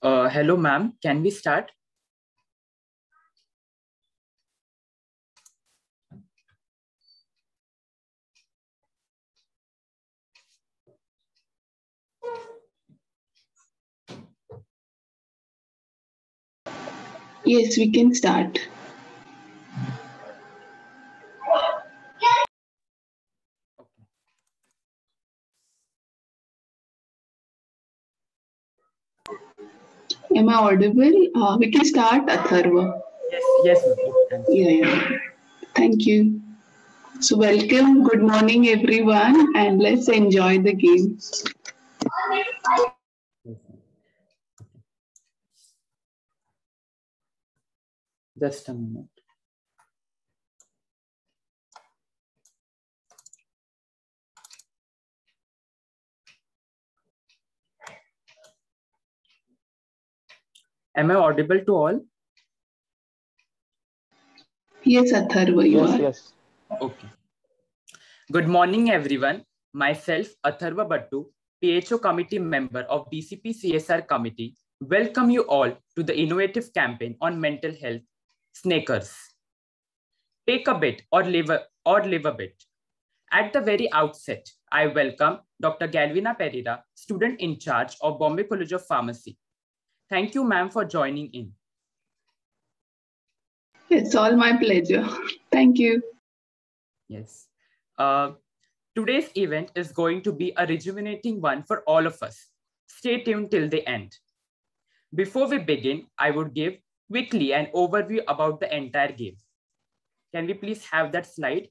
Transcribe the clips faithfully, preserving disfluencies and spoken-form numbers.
Uh, hello, ma'am. Can we start? Yes, we can start. Am I audible? Uh, we can start, Atharva. Yes, yes, ma'am. Okay, Yeah, yeah. Thank you. So, welcome. Good morning, everyone, and let's enjoy the game. Just a minute. Am I audible to all? Yes, Atharva, you Yes, are. yes. Okay. Good morning, everyone. Myself, Atharva Bhattu, P H O committee member of D C P C S R committee, welcome you all to the innovative campaign on mental health, Snakers. Take a bit or live a, or live a bit. At the very outset, I welcome Doctor Galvina Pereira, student in charge of Bombay College of Pharmacy. Thank you, ma'am, for joining in. It's all my pleasure. Thank you. Yes. Uh, today's event is going to be a rejuvenating one for all of us. Stay tuned till the end. Before we begin, I would give quickly an overview about the entire game. Can we please have that slide?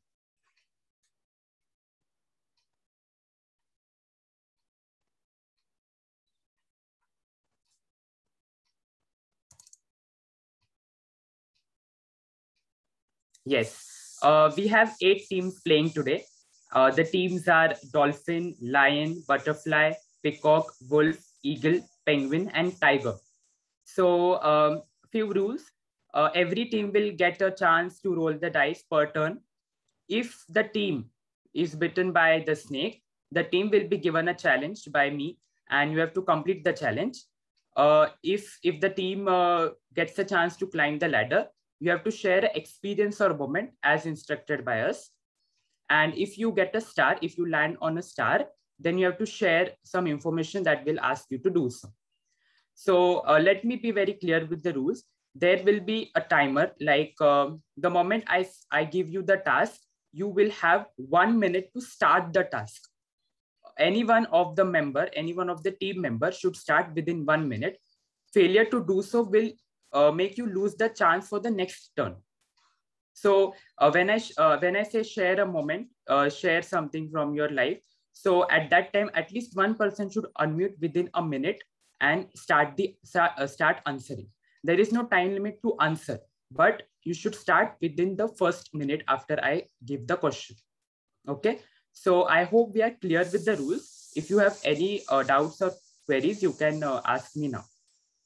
Yes, uh, we have eight teams playing today. Uh, the teams are Dolphin, Lion, Butterfly, Peacock, Wolf, Eagle, Penguin, and Tiger. So, um, few rules. Uh, every team will get a chance to roll the dice per turn. If the team is bitten by the snake, the team will be given a challenge by me, and you have to complete the challenge. Uh, if if the team uh, gets a chance to climb the ladder, you have to share experience or moment as instructed by us. And if you get a star, if you land on a star, then you have to share some information that will ask you to do so. So uh, let me be very clear with the rules. There will be a timer, like um, the moment I, I give you the task, you will have one minute to start the task. Any one of the member, any one of the team member should start within one minute. Failure to do so will uh, make you lose the chance for the next turn. So uh, when I uh, when I say share a moment, uh, share something from your life. So at that time, at least one person should unmute within a minute and start the uh, start answering. There is no time limit to answer, but you should start within the first minute after I give the question. Okay. So I hope we are clear with the rules. If you have any uh, doubts or queries, you can uh, ask me now.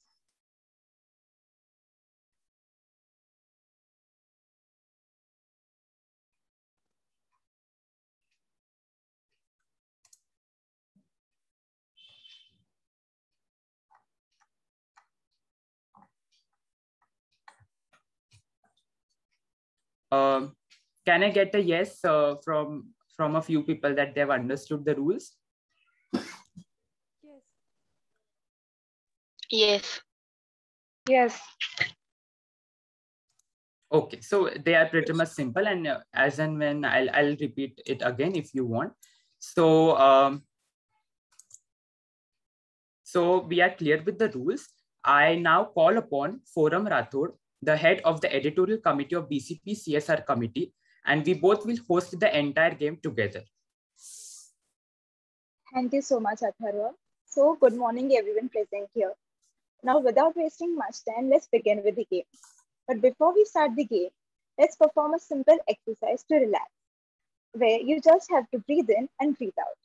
Um, can I get a yes uh, from from a few people that they've understood the rules? Yes. Yes. Yes. Okay, so they are pretty much simple, and uh, as and when I'll I'll repeat it again if you want. So um, so we are clear with the rules. I now call upon Forum Rathod, the head of the editorial committee of B C P C S R committee, and we both will host the entire game together. Thank you so much, Atharva. So, good morning, everyone present here. Now, without wasting much time, let's begin with the game. But before we start the game, let's perform a simple exercise to relax, where you just have to breathe in and breathe out.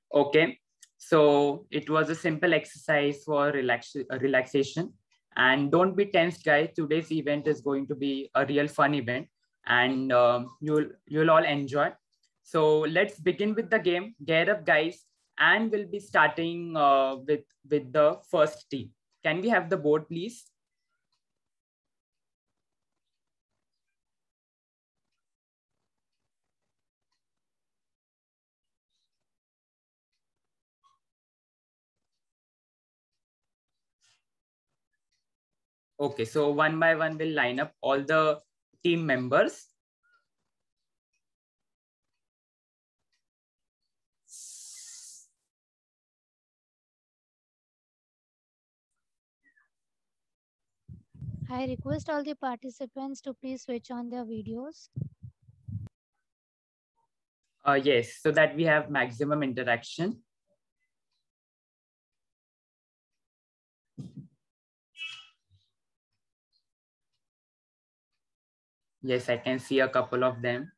Okay, so it was a simple exercise for relax relaxation. And don't be tense, guys. Today's event is going to be a real fun event, and um, you'll you'll all enjoy. So let's begin with the game. Get up, guys, and we'll be starting uh, with with the first team. Can we have the board, please? Okay, so one by one, we'll line up all the team members. I request all the participants to please switch on their videos. Uh, yes, so that we have maximum interaction. Yes, I can see a couple of them.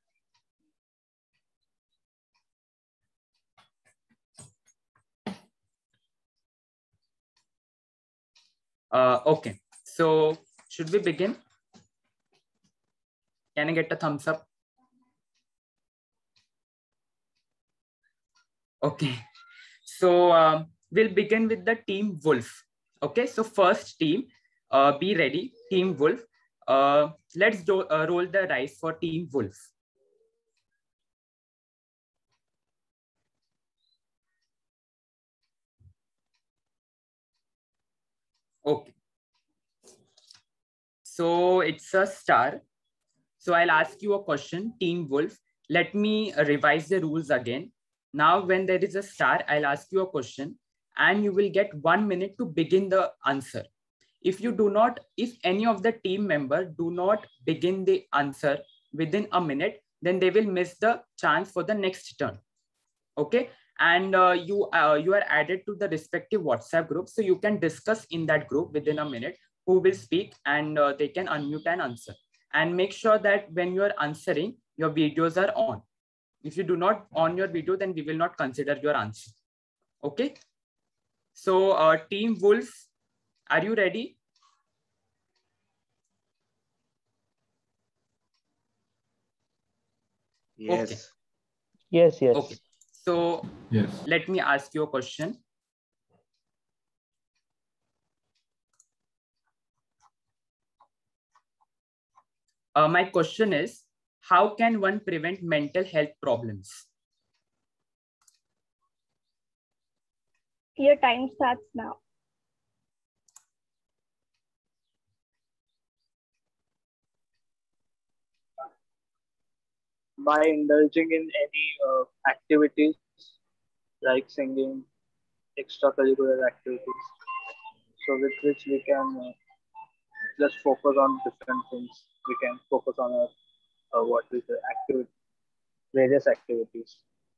Uh, okay, so should we begin? Can I get a thumbs up? Okay, so um, we'll begin with the team Wolf. Okay, so first team, uh, be ready, team Wolf. Uh, let's do, uh, roll the dice for team Wolf. Okay, so it's a star. So I'll ask you a question, team Wolf. Let me revise the rules again. Now, when there is a star, I'll ask you a question and you will get one minute to begin the answer. If you do not, if any of the team members do not begin the answer within a minute, then they will miss the chance for the next turn. Okay. And uh, you, uh, you are added to the respective WhatsApp group. So you can discuss in that group within a minute who will speak and uh, they can unmute and answer. And make sure that when you are answering, your videos are on. If you do not on your video, then we will not consider your answer. Okay. So uh, team Wolf, are you ready? Yes. Okay. Yes, yes. Okay. So Yes. let me ask you a question. Uh, my question is, how can one prevent mental health problems? Your time starts now. By indulging in any uh, activities like singing, extracurricular activities, so with which we can uh, just focus on different things. We can focus on our uh, what is the activity, various activities.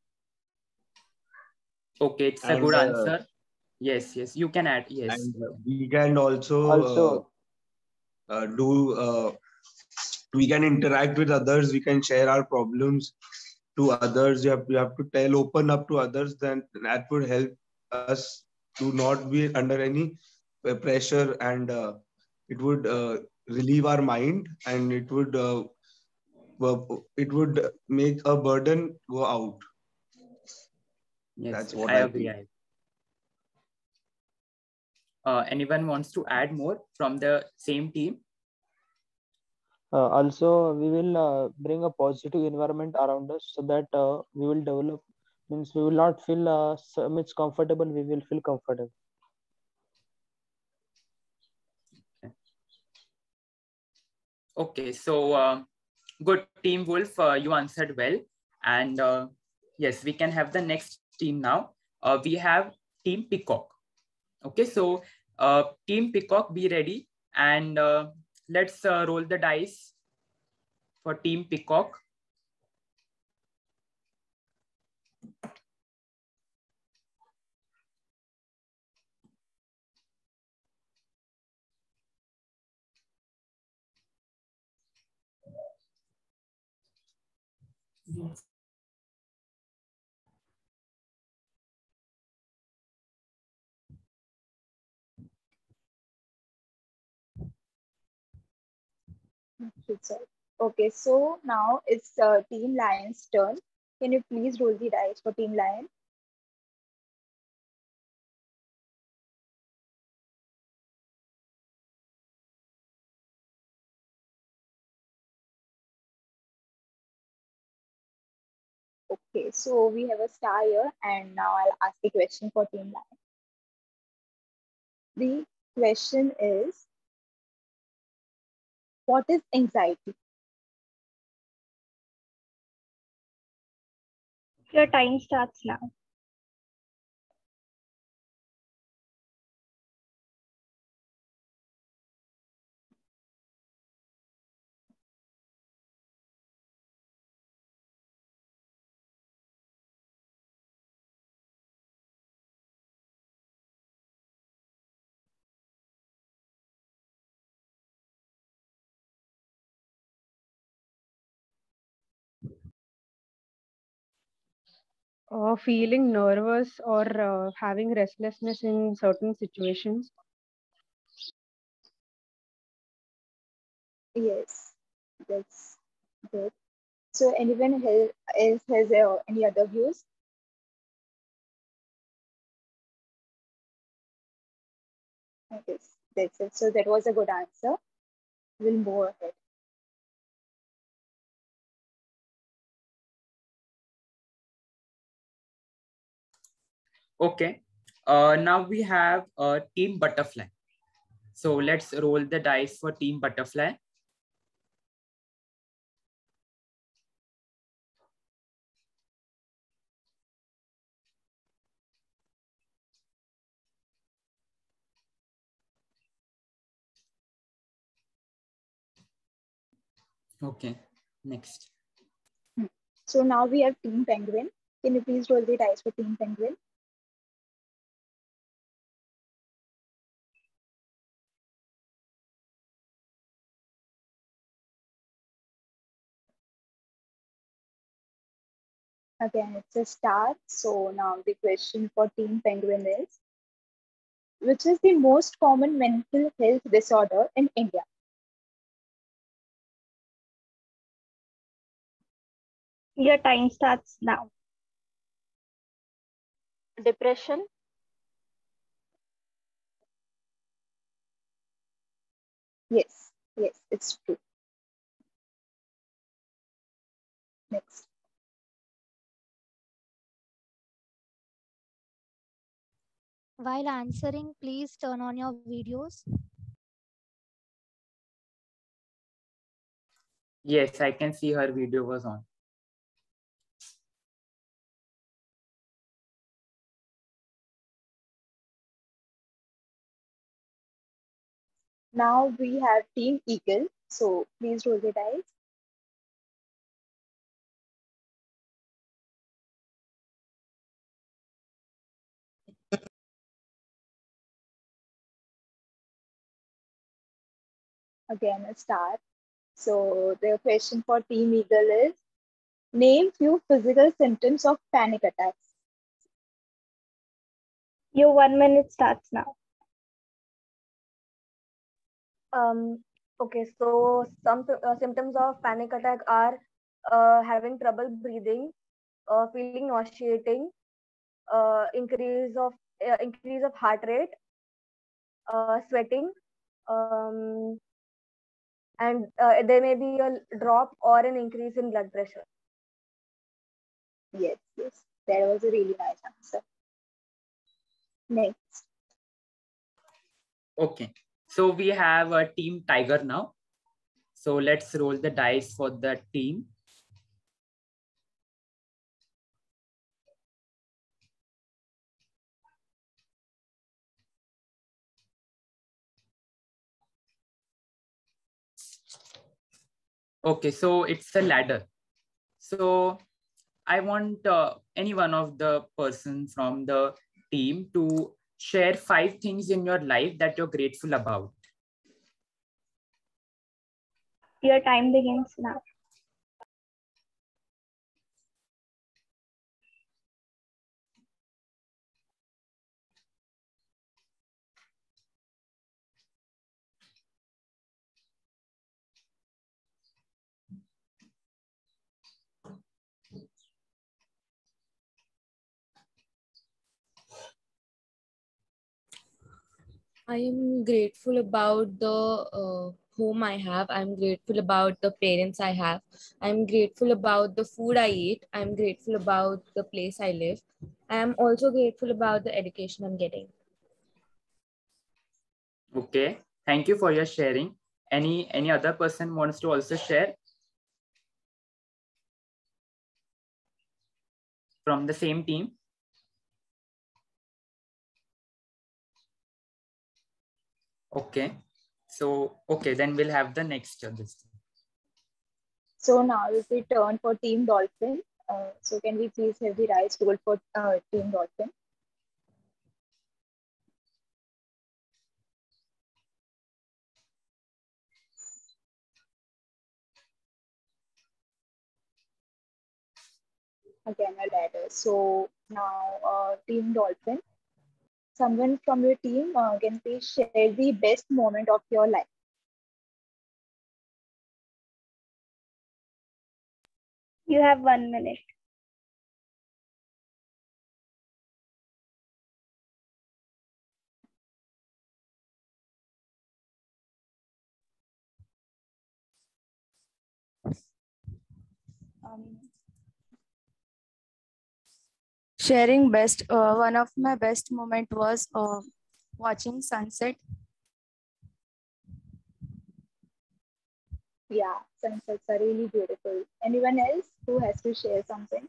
Okay, it's a And, good uh, answer. Yes, yes, you can add. Yes. And uh, we can also, Also, uh, uh, do, uh, we can interact with others. We can share our problems to others. You have, you have to tell, open up to others. Then that would help us to not be under any uh, pressure, and uh, it would uh, relieve our mind, and it would uh, wo- it would make a burden go out. Yes, That's yes, what I I agree. think. I- Uh, anyone wants to add more from the same team? uh, also we will uh, bring a positive environment around us so that uh, we will develop. Means we will not feel uh, so much comfortable. We will feel comfortable. Okay, so uh, good team Wolf, uh, you answered well. And uh, yes, we can have the next team now. Uh, we have team Peacock. Okay, so uh, team Peacock, be ready. And uh, let's uh, roll the dice for team Peacock. Good sir. Okay, so now it's uh, Team Lion's turn. Can you please roll the dice for Team Lion? Okay, so we have a star here, and now I'll ask the question for Team Lion. The question is, what is anxiety? Your time starts now. Uh, feeling nervous or uh, having restlessness in certain situations. Yes, that's good. So anyone has, else has uh, any other views? Okay, that's it. So that was a good answer. We'll move ahead. Okay. Uh, now we have uh, Team Butterfly. So let's roll the dice for Team Butterfly. Okay, next. Hmm. So now we have Team Penguin. Can you please roll the dice for Team Penguin? Again, it's a star. So now the question for Team Penguin is, which is the most common mental health disorder in India? Your time starts now. Depression. Yes, yes, it's true. Next. While answering, please turn on your videos. Yes, I can see her video was on. Now we have Team Eagle. So please roll the dice. Again, a star. So the question for Team Eagle is, name few physical symptoms of panic attacks. Your one minute starts now. Um, okay, so some uh, symptoms of panic attack are uh, having trouble breathing, uh, feeling nauseating, uh, increase of uh, increase of heart rate, uh, sweating, um, and uh, there may be a drop or an increase in blood pressure. Yes, yes, that was a really nice answer. Next. Okay, so we have a Team Tiger now. So let's roll the dice for the team. Okay, so it's a ladder. So I want uh, any one of the person from the team to share five things in your life that you're grateful about. Your time begins now. I am grateful about the uh, home I have. I'm grateful about the parents I have. I'm grateful about the food I eat. I'm grateful about the place I live. I'm also grateful about the education I'm getting. Okay, thank you for your sharing. Any any other person wants to also share from the same team? Okay, so okay, then we'll have the next uh, this. So now is the turn for Team Dolphin. Uh, so can we please have the rise tool for uh, Team Dolphin? Again, a ladder. So now uh, Team Dolphin. Someone from your team uh, can please share the best moment of your life. You have one minute. Um, sharing best, uh, one of my best moment was uh, watching sunset. Yeah, sunsets are really beautiful. Anyone else who has to share something?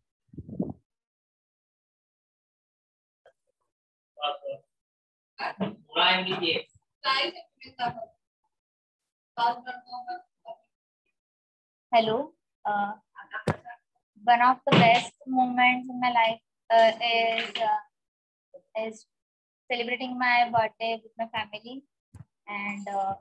Hello. Uh, one of the best moments in my life uh, is uh, is celebrating my birthday with my family and uh,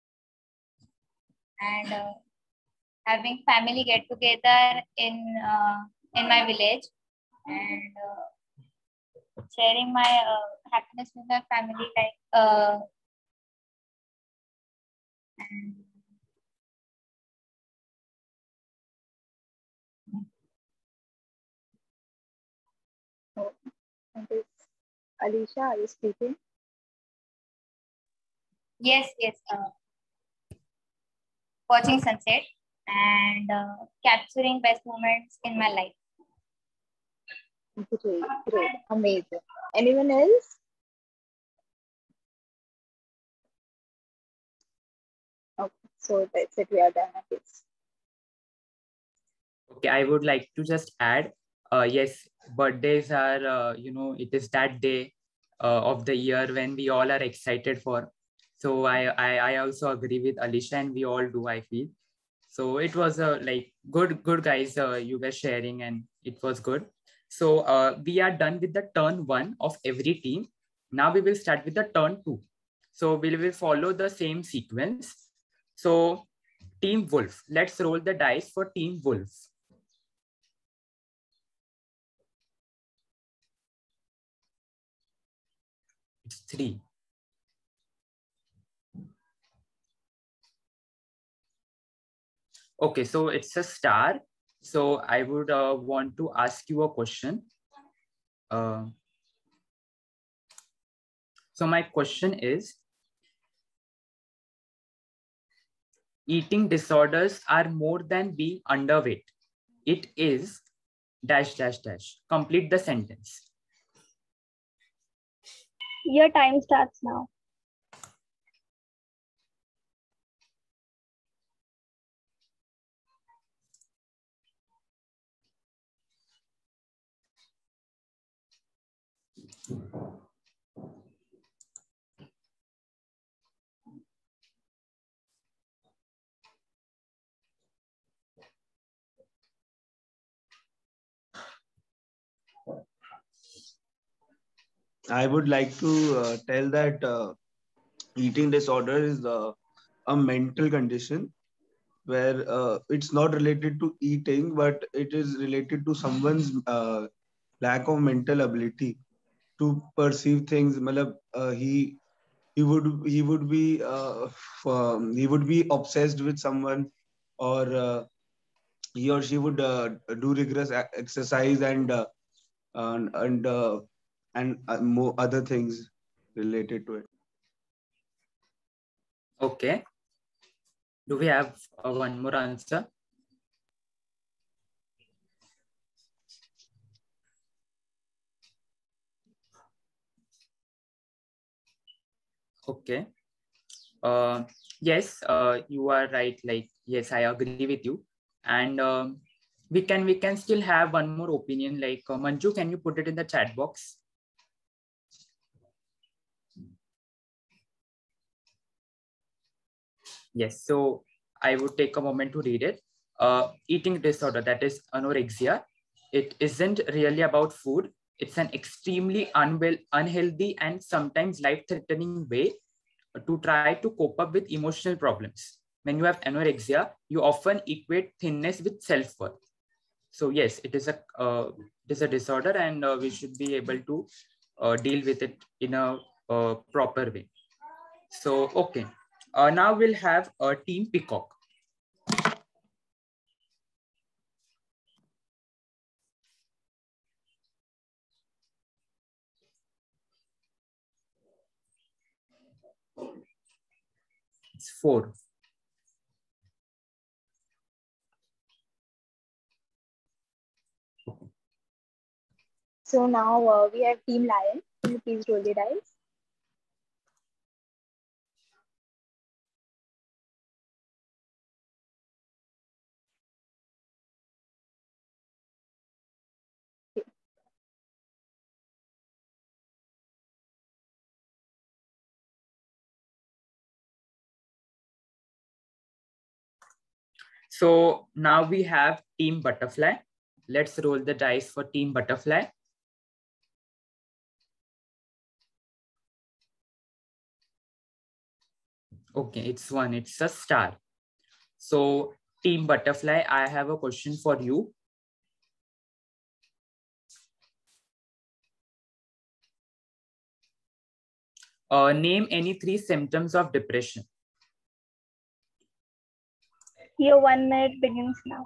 and uh, having family get together in uh, in my village and uh, sharing my uh, happiness with my family like uh, and Oh, and this, Alicia, are you speaking? yes yes uh, watching sunset and uh, capturing best moments in my life. Great, great, amazing. Anyone else? Okay, so that's it. We are done, I guess. Okay, I would like to just add, uh, yes, birthdays are, uh, you know, it is that day uh, of the year when we all are excited for. So I, I, I also agree with Alicia, and we all do, I feel. So it was a uh, like good, good guys, uh, you were sharing, and it was good. So uh, we are done with the turn one of every team. Now we will start with the turn two. So we will follow the same sequence. So Team Wolf, let's roll the dice for Team Wolf. It's three. Okay, so it's a star. So I would uh, want to ask you a question. Uh, so my question is, eating disorders are more than being underweight. It is dash dash dash. Complete the sentence. Your time starts now. I would like to uh, tell that uh, eating disorder is uh, a mental condition where uh, it's not related to eating, but it is related to someone's uh, lack of mental ability to perceive things. Malab, uh, he he would he would be uh, f- um, he would be obsessed with someone, or uh, he or she would uh, do rigorous e- exercise and uh, and and, uh, and uh, more other things related to it. Okay. Do we have uh, one more answer? Okay. Uh, yes, uh, you are right. Like, yes, I agree with you. And um, we can we can still have one more opinion. Like, uh, Manju, can you put it in the chat box? Yes. So I would take a moment to read it. Uh, eating disorder, that is anorexia. It isn't really about food. It's an extremely unwell, unhealthy, and sometimes life-threatening way to try to cope up with emotional problems. When you have anorexia, you often equate thinness with self-worth. So yes, it is a uh, it is a disorder, and uh, we should be able to uh, deal with it in a uh, proper way. So okay, uh, now we'll have a team Peacock. It's four. So now uh, we have Team Lion. Can you please roll the dice? So now we have Team Butterfly. Let's roll the dice for Team Butterfly. Okay, it's one, it's a star. So Team Butterfly, I have a question for you. Uh, name any three symptoms of depression. Your one minute begins now.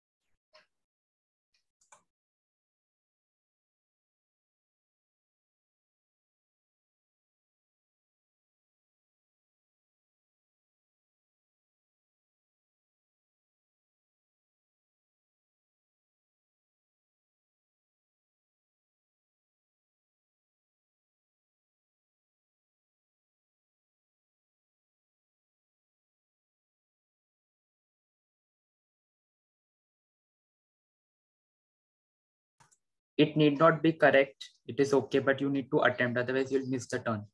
It need not be correct. It is okay, but you need to attempt. Otherwise, you'll miss the turn.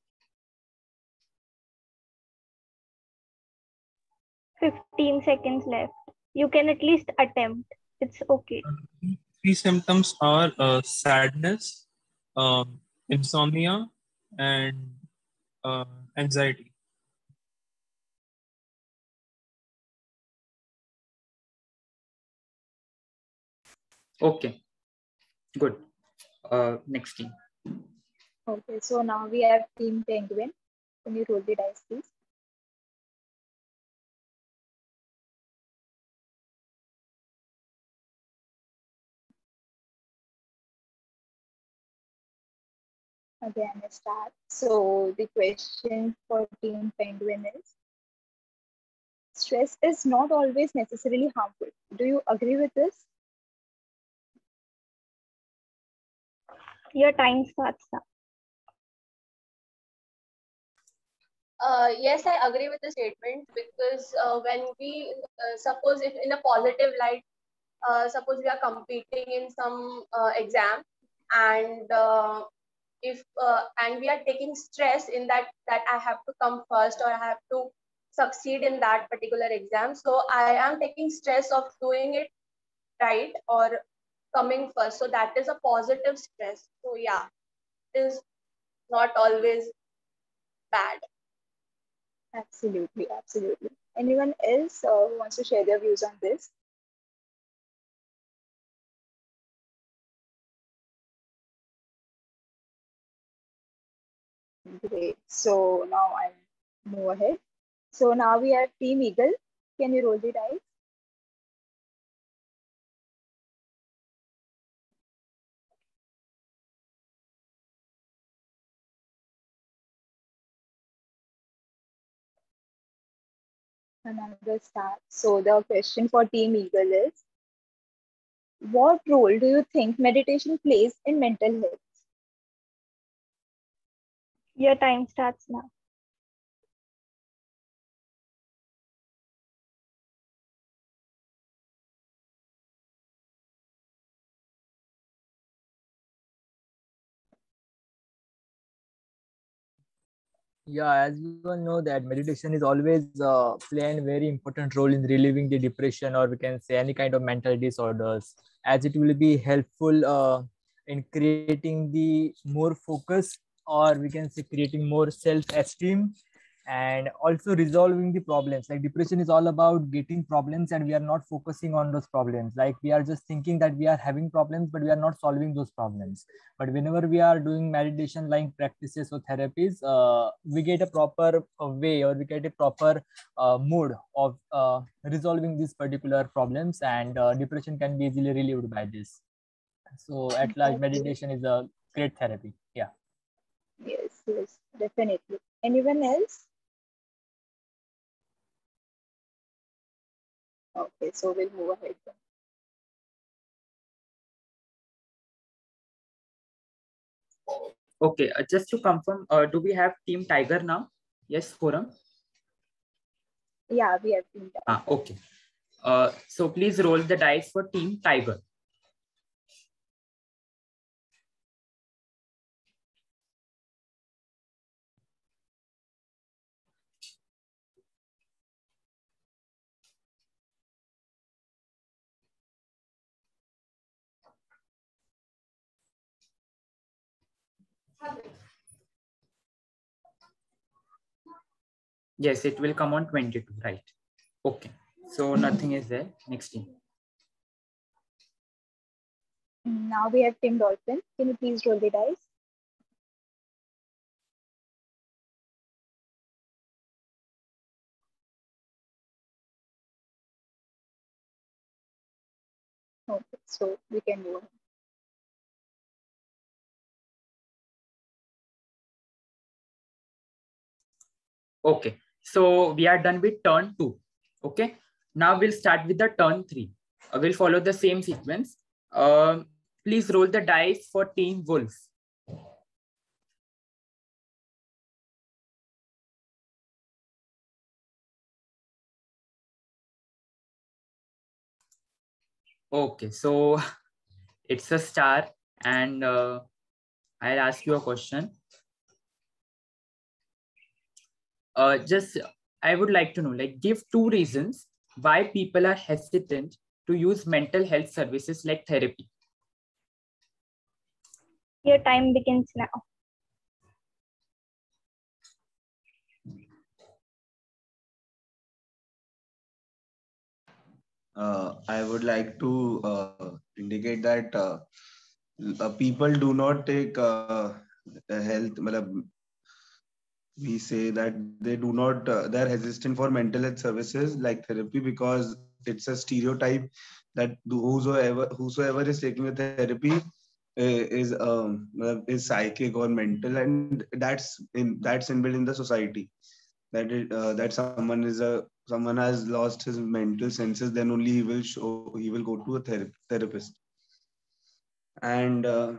fifteen seconds left. You can at least attempt. It's okay. Three symptoms are uh, sadness, um, insomnia, and uh, anxiety. Okay, good. Uh, next team. Okay, so now we have Team Penguin. Can you roll the dice, please? Again, a start. So the question for Team Penguin is, stress is not always necessarily harmful. Do you agree with this? Your time starts now. Uh, yes, I agree with the statement because uh, when we uh, suppose if in a positive light, uh, suppose we are competing in some uh, exam, and uh, if uh, and we are taking stress in that that I have to come first or I have to succeed in that particular exam. So I am taking stress of doing it right or coming first. So that is a positive stress. So yeah, it is not always bad. Absolutely, absolutely. Anyone else uh, who wants to share their views on this? Great. So now I'll move ahead. So now we have Team Eagle. Can you roll the dice? Another start. So the question for Team Eagle is, what role do you think meditation plays in mental health? Your time starts now. Yeah, as we all know that meditation is always uh, playing a very important role in relieving the depression, or we can say any kind of mental disorders, as it will be helpful uh, in creating the more focus, or we can say creating more self-esteem, and also resolving the problems. Like depression is all about getting problems and we are not focusing on those problems. Like we are just thinking that we are having problems, but we are not solving those problems. But whenever we are doing meditation like practices or therapies, uh, we get a proper uh, way, or we get a proper uh, mood of uh, resolving these particular problems, and uh, depression can be easily relieved by this. So at large, meditation is a great therapy. Yeah. Yes, yes, definitely. Anyone else? Okay, so we'll move ahead then. Okay, uh, just to confirm, uh, do we have Team Tiger now? Yes, Forum? Yeah, we have Team Tiger. Ah, okay. Uh, so please roll the dice for Team Tiger. Yes, it will come on twenty-two, right? Okay, so nothing is there. Next team. Now we have Team Dolphin. Can you please roll the dice? Okay, so we can move ahead. Okay, so we are done with turn two. Okay, now we'll start with the turn three. Uh, we'll follow the same sequence. Um, please roll the dice for Team Wolf. Okay, so it's a star, and uh, I'll ask you a question. Uh, just, I would like to know, like, give two reasons why people are hesitant to use mental health services like therapy. Your time begins now. Uh, I would like to uh, indicate that uh, uh, people do not take uh, health. Malab, we say that they do not. Uh, they are hesitant for mental health services like therapy because it's a stereotype that whosoever whosoever is taking a therapy is um, is psychic or mental, and that's in that's inbuilt in the society. That it, uh, that someone is a someone has lost his mental senses, then only he will show he will go to a ther- therapist. And uh,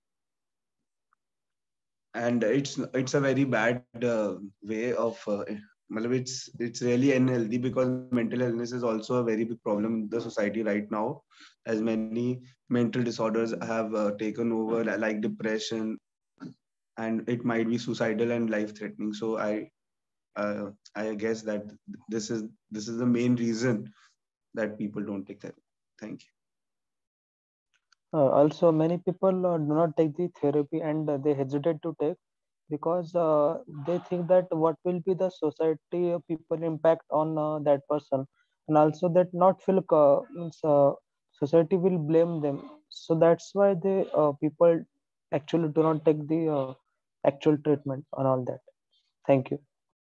and it's it's a very bad uh, way of uh, it's it's really unhealthy because mental illness is also a very big problem in the society right now, as many mental disorders have uh, taken over, like depression, and it might be suicidal and life threatening. So I uh, I guess that this is this is the main reason that people don't take therapy. Thank you. Uh, also, many people uh, do not take the therapy, and uh, they hesitate to take because uh, they think that what will be the society uh, people impact on uh, that person, and also that not feel uh, means, uh, society will blame them. So that's why they uh, people actually do not take the uh, actual treatment and all that. Thank you.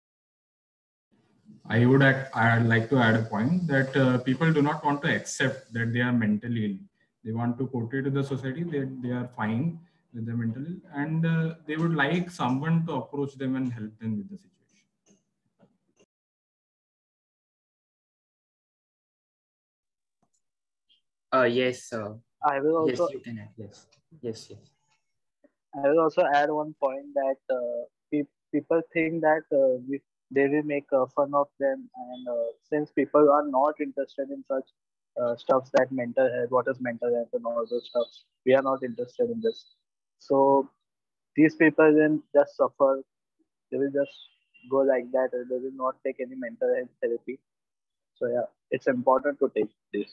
I would act, I'd like to add a point that uh, people do not want to accept that they are mentally ill. They want to portray to the society that they are fine with their mental ill, and uh, they would like someone to approach them and help them with the situation. Uh, yes, uh, I will yes, also you can add. Yes, yes, yes. I will also add one point that uh, pe- people think that uh, we, they will make uh, fun of them, and uh, since people are not interested in such uh, stuffs that mental health, what is mental health, and all those stuffs, we are not interested in this. So these people then just suffer. They will just go like that, and they will not take any mental health therapy. So yeah, it's important to take this.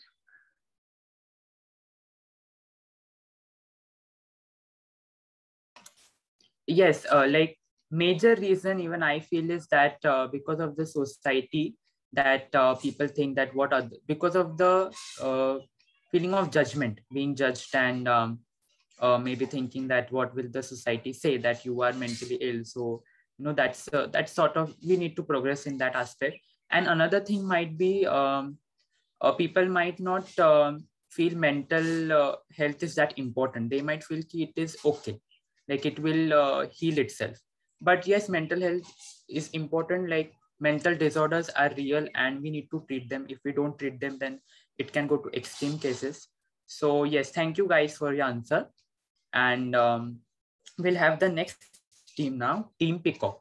Yes, uh, like major reason even I feel is that uh, because of the society, that uh, people think that what are the, because of the uh, feeling of judgment, being judged, and um, uh, maybe thinking that what will the society say that you are mentally ill. So you know that's uh, that's sort of, we need to progress in that aspect. And another thing might be, um, uh, people might not um, feel mental uh, health is that important. They might feel ki it is okay, like it will uh, heal itself. But yes, mental health is important. Like mental disorders are real and we need to treat them. If we don't treat them, then it can go to extreme cases. So yes, thank you guys for your answer. And um, we'll have the next team now, Team Peacock.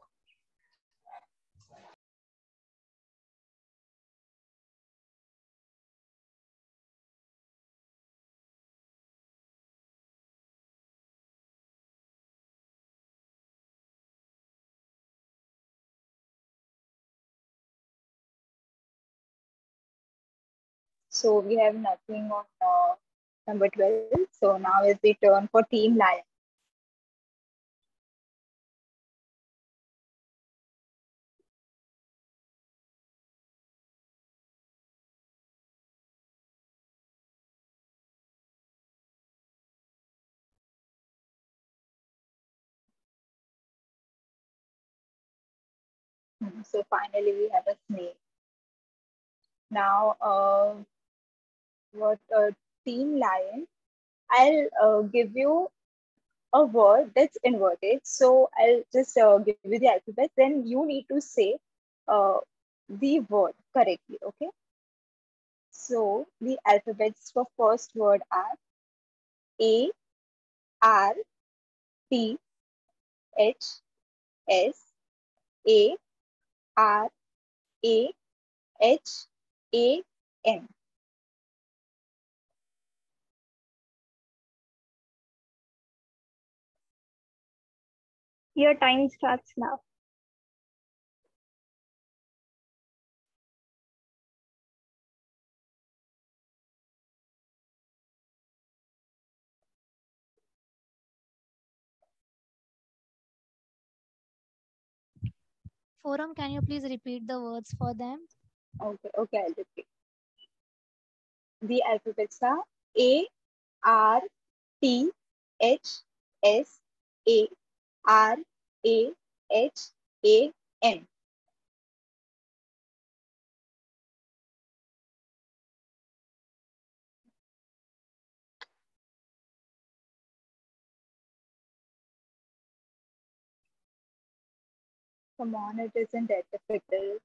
So we have nothing on uh, number twelve. So now is the turn for Team Lion. Hmm, So finally we have a snake. Now, uh, what uh, Team Lion? I'll uh, give you a word that's inverted. So I'll just uh, give you the alphabet. Then you need to say uh, the word correctly. Okay. So the alphabets for first word are A, R, T, H, S, A, R, A, H, A, M. Your time starts now. Forum, can you please repeat the words for them? Okay, okay, I'll repeat. The alphabets are A, R, T, H, S, A, R, A, H, A, N. Come on, it isn't that difficult.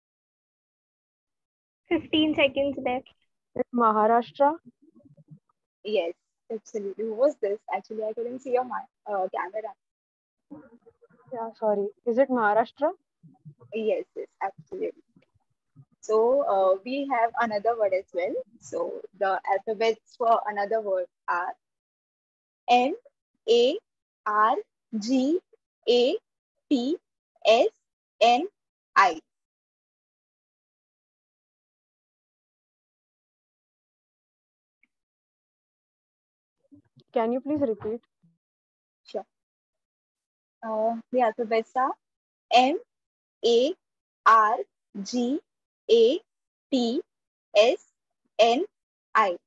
fifteen seconds left. It's Maharashtra. Yes, absolutely. Who was this? Actually, I couldn't see your mi- uh, camera. Yeah, sorry. Is it Maharashtra? Yes, yes, absolutely. So uh, we have another word as well. So the alphabets for another word are M, A, R, G, A, T, S, N, I. Can you please repeat? Sure. Uh, the alphabets are M, A, R, G, A, T, S, N, I.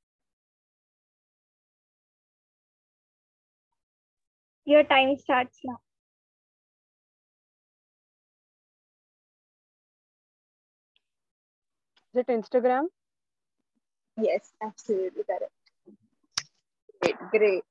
Your time starts now. Is it Instagram? Yes, absolutely correct. Great, great.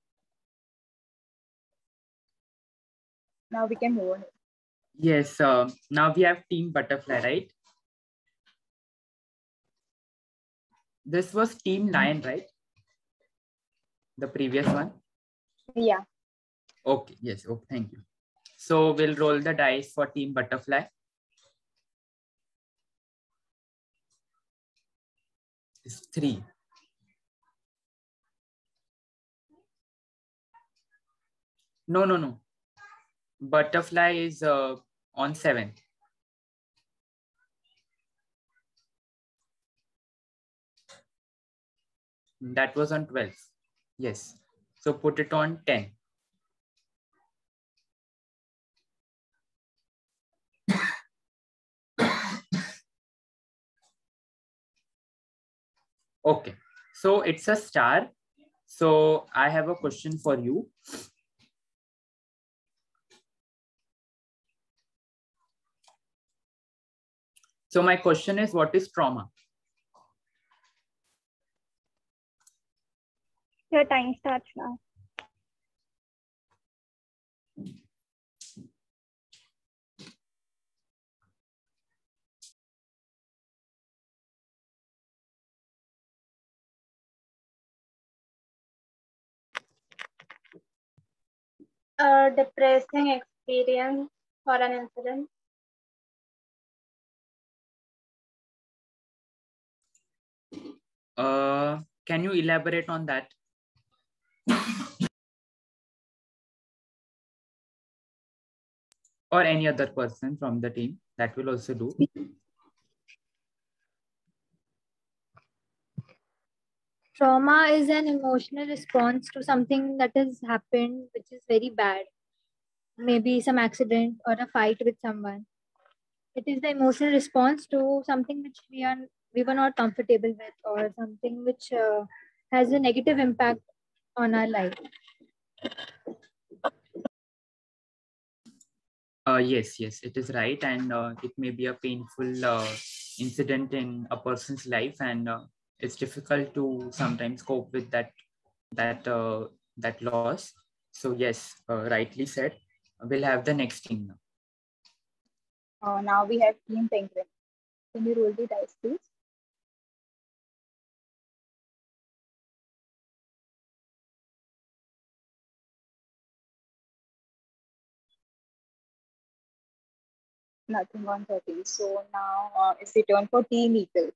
Now we can move on. Yes, uh, now we have Team Butterfly, right? this was Team Lion, right? The previous one? Yeah. Okay, yes, okay, thank you. So we'll roll the dice for Team Butterfly. It's three. No, no, no. Butterfly is uh, on seven. That was on twelve. Yes. So put it on ten. Okay. So it's a star. So I have a question for you. So my question is, what is trauma? Your time starts now. A depressing experience or an incident. Uh, can you elaborate on that? Or any other person from the team, that will also do. Trauma is an emotional response to something that has happened, which is very bad. Maybe some accident or a fight with someone. It is the emotional response to something which we are we were not comfortable with, or something which uh, has a negative impact on our life. Uh, yes, yes, it is right. And uh, it may be a painful uh, incident in a person's life, and uh, it's difficult to sometimes cope with that, that, uh, that loss. So yes, uh, rightly said. We'll have the next team now. Uh, now we have Team Penguin. Can you roll the dice, please? Nothing on thirteen. So now uh, it's the turn for Team Eagle.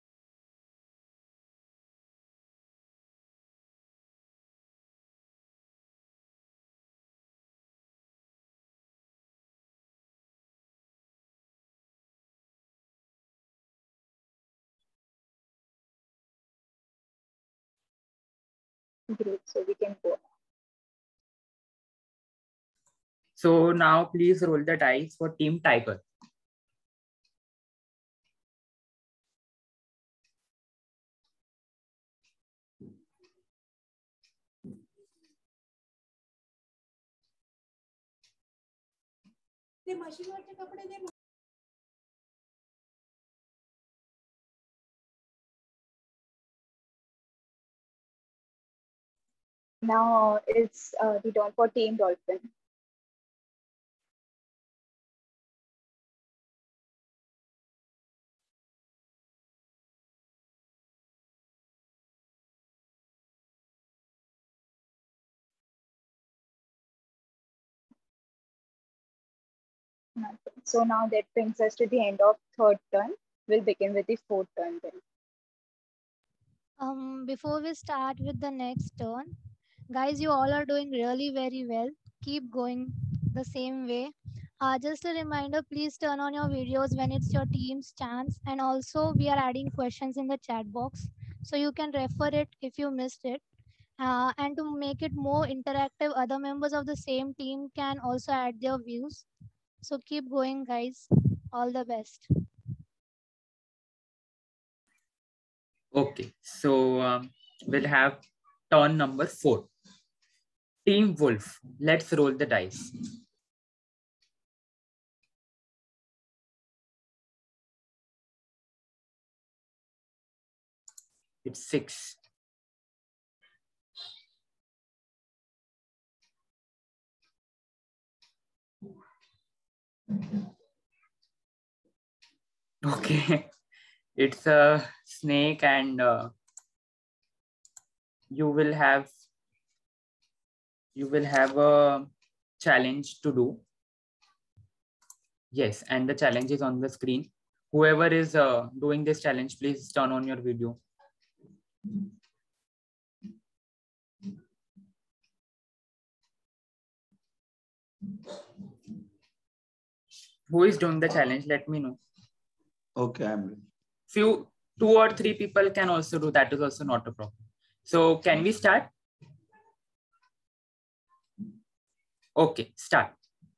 Great, so we can go now. So now please roll the dice for Team Tiger. Now uh, it's uh, the turn for Team Dolphin. Nothing. So now that brings us to the end of third turn. We'll begin with the fourth turn then. Um, before we start with the next turn, guys, you all are doing really very well. Keep going the same way. Uh, just a reminder, please turn on your videos when it's your team's chance. And also, we are adding questions in the chat box, so you can refer it if you missed it. Uh, and to make it more interactive, other members of the same team can also add their views. So keep going, guys. All the best. Okay, so um, we'll have turn number four. Team Wolf, let's roll the dice. It's six. Okay, it's a snake and uh, you will have you will have a challenge to do. Yes, and the challenge is on the screen. Whoever is uh, doing this challenge, please turn on your video. Who is doing the challenge? Let me know. Okay, I'm. Few, two or three people can also do. That is also not a problem. So can we start? Okay, start.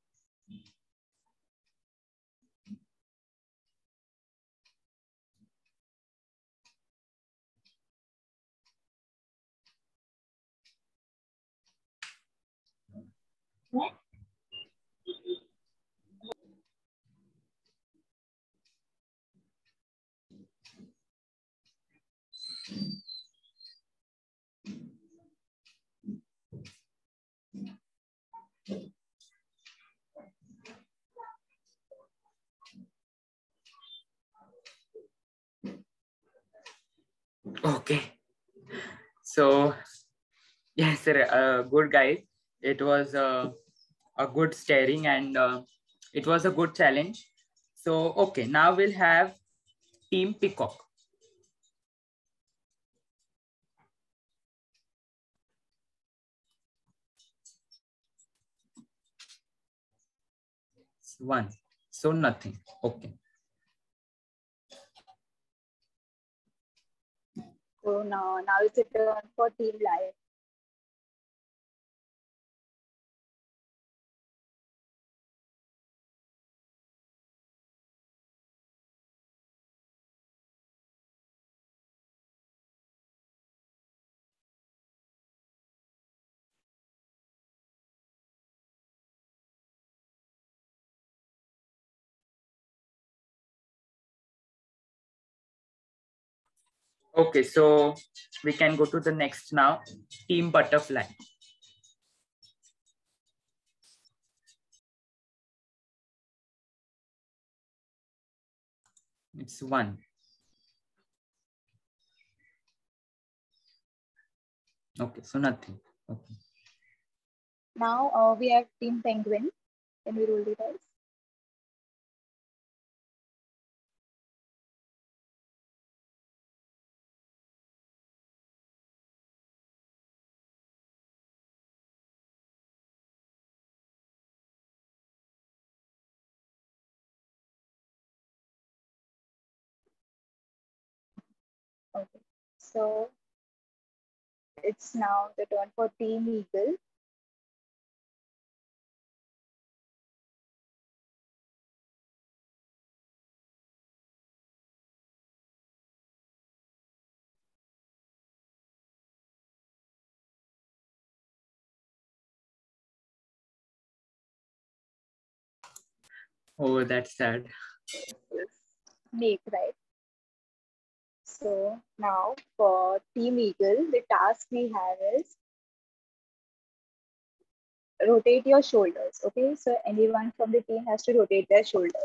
Okay. So, yes, sir, uh, good guys. It was uh, a good staring and uh, it was a good challenge. So, okay, now we'll have Team Peacock. One. So nothing. Okay. So now, now it's a turn for Team Lion. Okay, so we can go to the next now. Team Butterfly. It's one. Okay, so nothing. Okay. Now uh, we have Team Penguin. Can we roll the dice? Okay, so it's now the turn for Team Eagle. Oh, that's sad. Snake, right? So now for Team Eagle, the task we have is rotate your shoulders. Okay, so anyone from the team has to rotate their shoulder.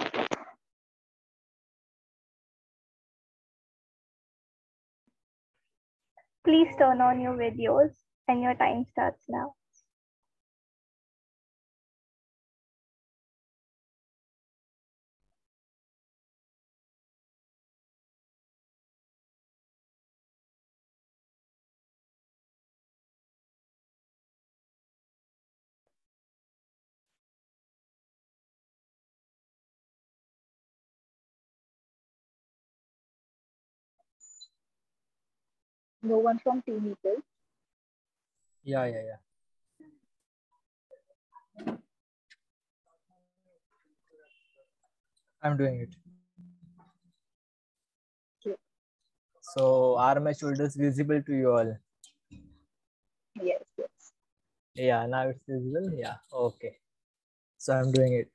Please turn on your videos and your time starts now. No one from Team Eagle. Yeah, yeah, yeah. I'm doing it. Okay. So are my shoulders visible to you all? Yes, yes. Yeah, now it's visible. Yeah, okay. So I'm doing it.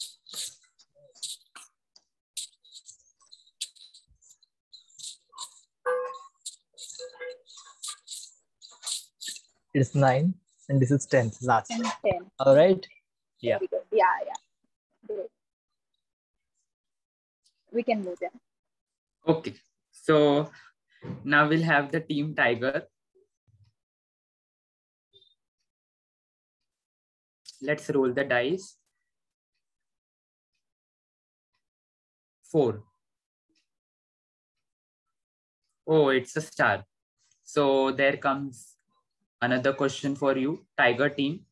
It's nine and this is ten, last. And ten. All right. Yeah. Very good. Yeah, yeah. Great. We can move them. Okay, so now we'll have the Team Tiger. let's roll the dice. Four. Oh, it's a star. So there comes another question for you, Tiger team.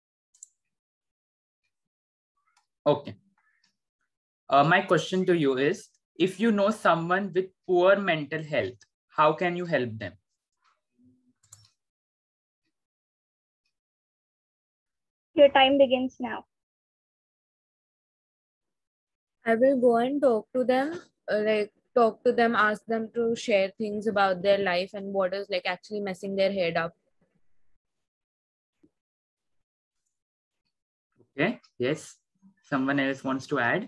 Okay. Uh, my question to you is, if you know someone with poor mental health, how can you help them? Your time begins now. I will go and talk to them, uh, like talk to them, ask them to share things about their life and what is like actually messing their head up. Okay, yes. Someone else wants to add?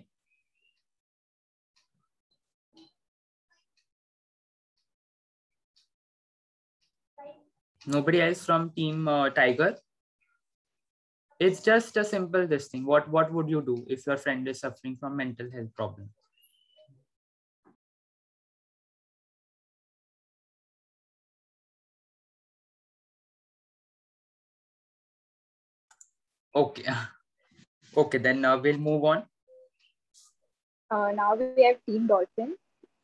Nobody else from team uh, Tiger? It's just a simple this thing. What, what would you do if your friend is suffering from mental health problems? Okay. Okay, then uh, we'll move on. Uh, now we have Team Dolphin.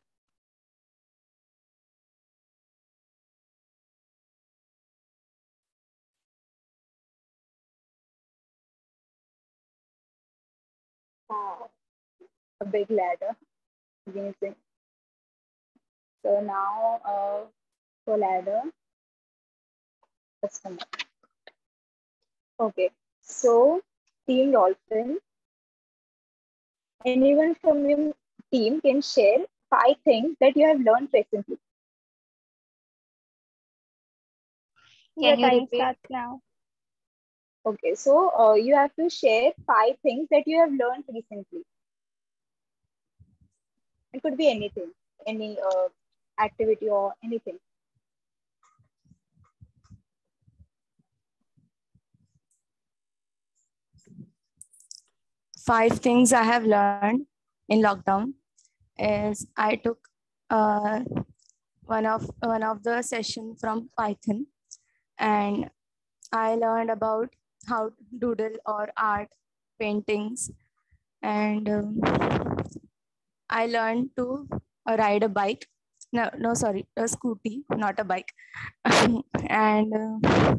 Wow, a big ladder. Amazing. So now uh, for ladder, customer. Okay, so Team Dolphin, anyone from your team can share five things that you have learned recently. Your Can you time repeat? starts now. Okay, so uh, you have to share five things that you have learned recently. It could be anything, any uh, activity or anything. Five things I have learned in lockdown is I took uh, one of one of the session from Python, and I learned about how to doodle or art, paintings, and um, I learned to uh, ride a bike. No, no, sorry, a scooty, not a bike. and uh,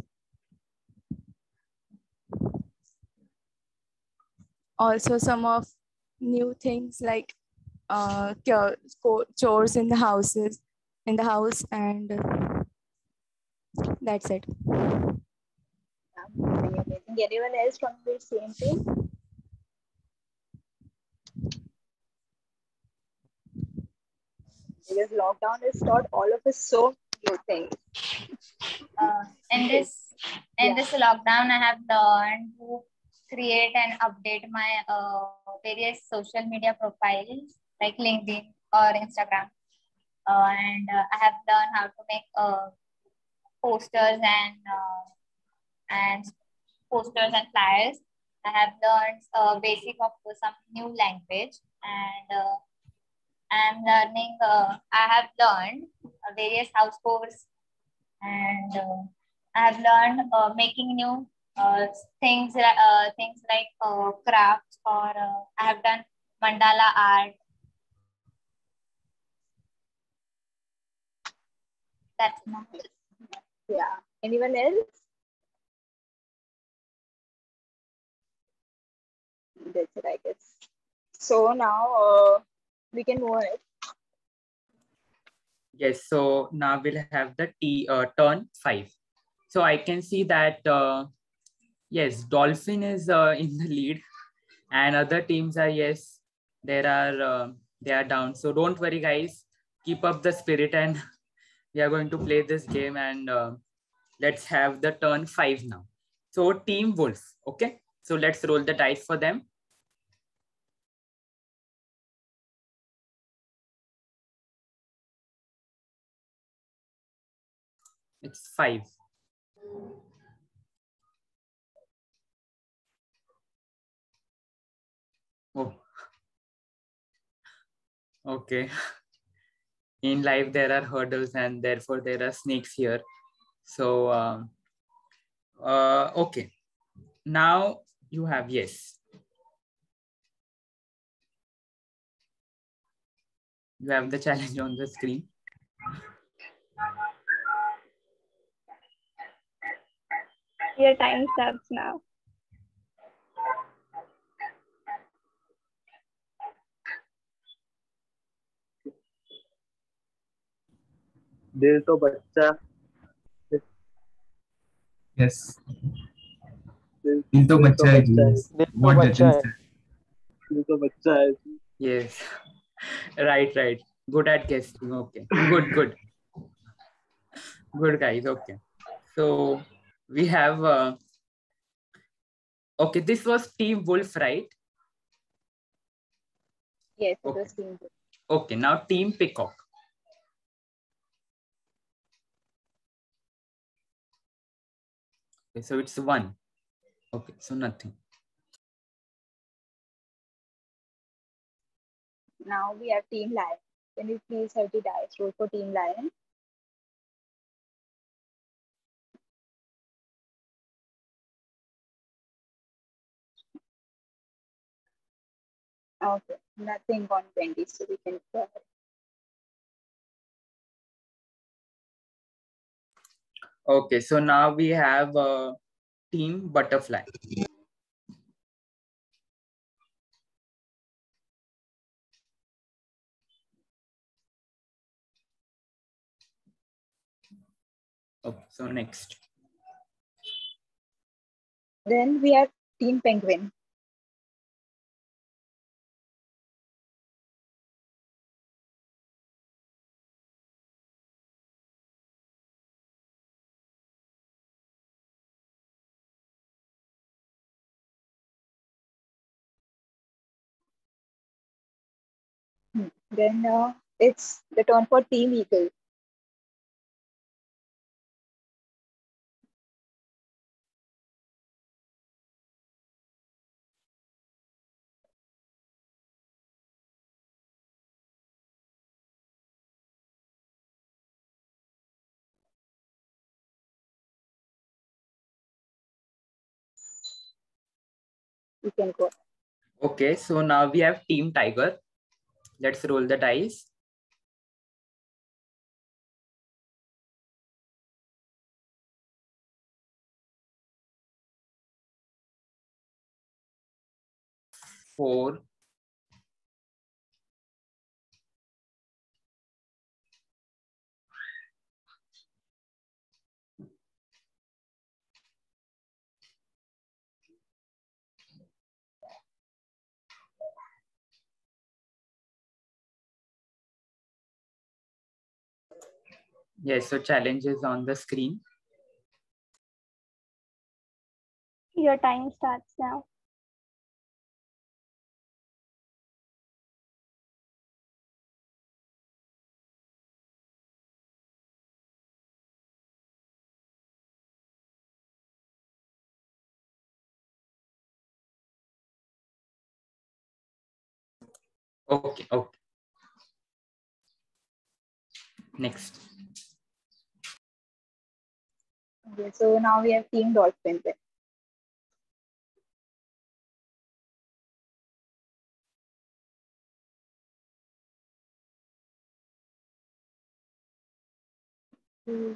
also some of new things like uh, chores in the houses, in the house, and uh, that's it. Amazing, amazing. Anyone else from the same team? Because lockdown has taught all of us so new things. Uh, in this in Yeah. this lockdown, I have learned to create and update my uh, various social media profiles like LinkedIn or Instagram, uh, and uh, I have learned how to make uh, posters and uh, and posters and flyers. I have learned uh, basic of some new language, and uh, I'm learning. Uh, I have learned uh, various house chores, and uh, I have learned uh, making new uh, things, uh, things like uh, crafts, or uh, I have done mandala art. That's nice. Yeah. Anyone else? That's it, I guess. So now uh, we can move on. Yes, so now we'll have the T uh, turn five. So I can see that, uh, yes, Dolphin is uh, in the lead and other teams are, yes, there are, uh, they are down. So don't worry, guys, keep up the spirit and we are going to play this game, and uh, let's have the turn five now. So Team Wolf, okay? So let's roll the dice for them. It's five. Oh. Okay. In life, there are hurdles and therefore there are snakes here. So, um, uh, okay. Now You have, yes. You have the challenge on the screen. Your time starts now. दिल तो बच्चा Yes. दिल दिल तो दिल बच्चा है जी. है दिल तो What बच्चा Jatin है. said. दिल तो बच्चा है Yes. Right, right. Good at guessing. Okay. Good, good. Good, guys. Okay. So we have, uh, okay, this was Team Wolf, right? Yes, it Okay. was Team Wolf. Okay, now Team Peacock. Okay, so it's one. Okay, so nothing. Now we have Team Lion. Can you please have the dice roll for Team Lion? Okay, nothing on twenty, so we can go ahead. Okay, so now we have uh, Team Butterfly. Okay, so next. Then we have Team Penguin. Hmm. Then uh, it's the turn for Team Eagle. You can go. Okay, so now we have Team Tiger. Let's roll the dice. Four. Yes, so challenge is on the screen. Your time starts now. Okay, okay. Next. Okay, so now we have Team Dolphin. Then. Hmm.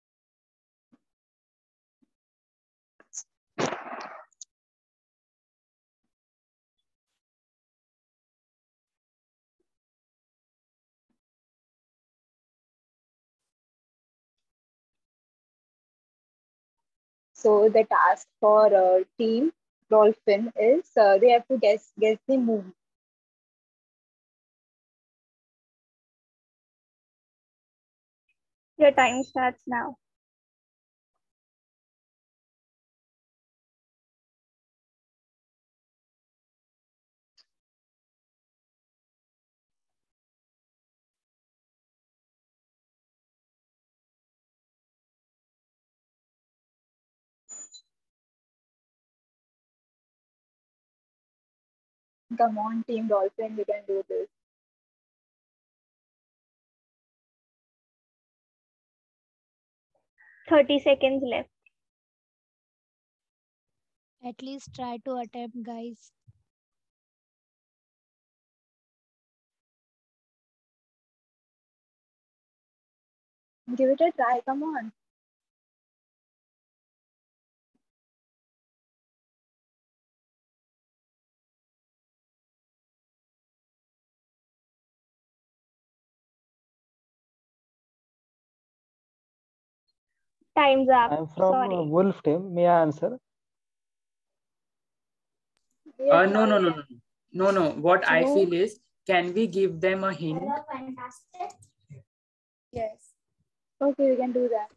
So the task for uh, Team Dolphin is uh, they have to guess guess the movie. Your time starts now. Come on, Team Dolphin, we can do this. thirty seconds left. At least try to attempt, guys. Give it a try. Come on. Time's up. I'm from Sorry. uh, Wolf team. May I answer? Yes, Uh, now no, no, you no, can. no, no, no. What I No. feel is, can we give them a hint? Yes. Okay, we can do that.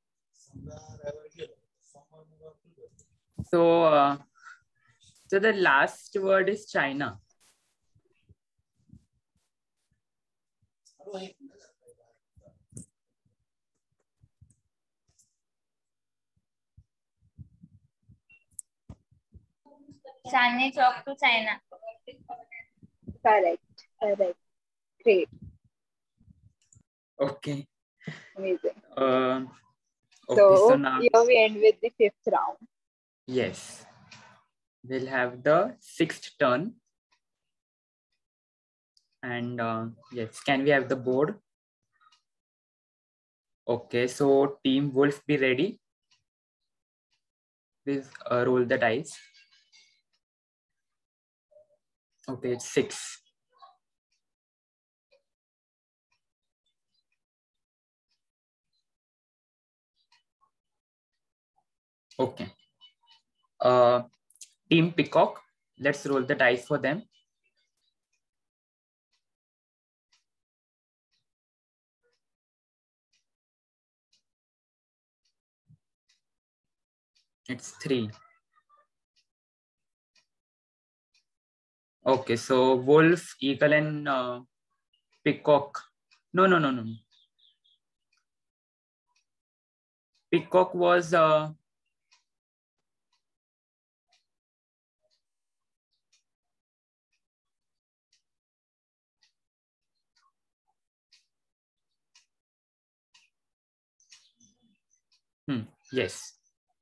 So, uh, so the last word is China. Chandni Chowk to China. Correct. Correct. Great. Okay. Amazing. Uh, okay. So, So now, here we end with the fifth round. yes, we'll have the sixth turn. And uh, yes, can we have the board? Okay. So Team Wolf, be ready. Please uh, roll the dice. Okay, it's six. Okay. Uh, Team Peacock, let's roll the dice for them. It's three. Okay, so Wolf, Eagle, and uh, Peacock. No, no, no, no. Peacock was uh, hmm, yes.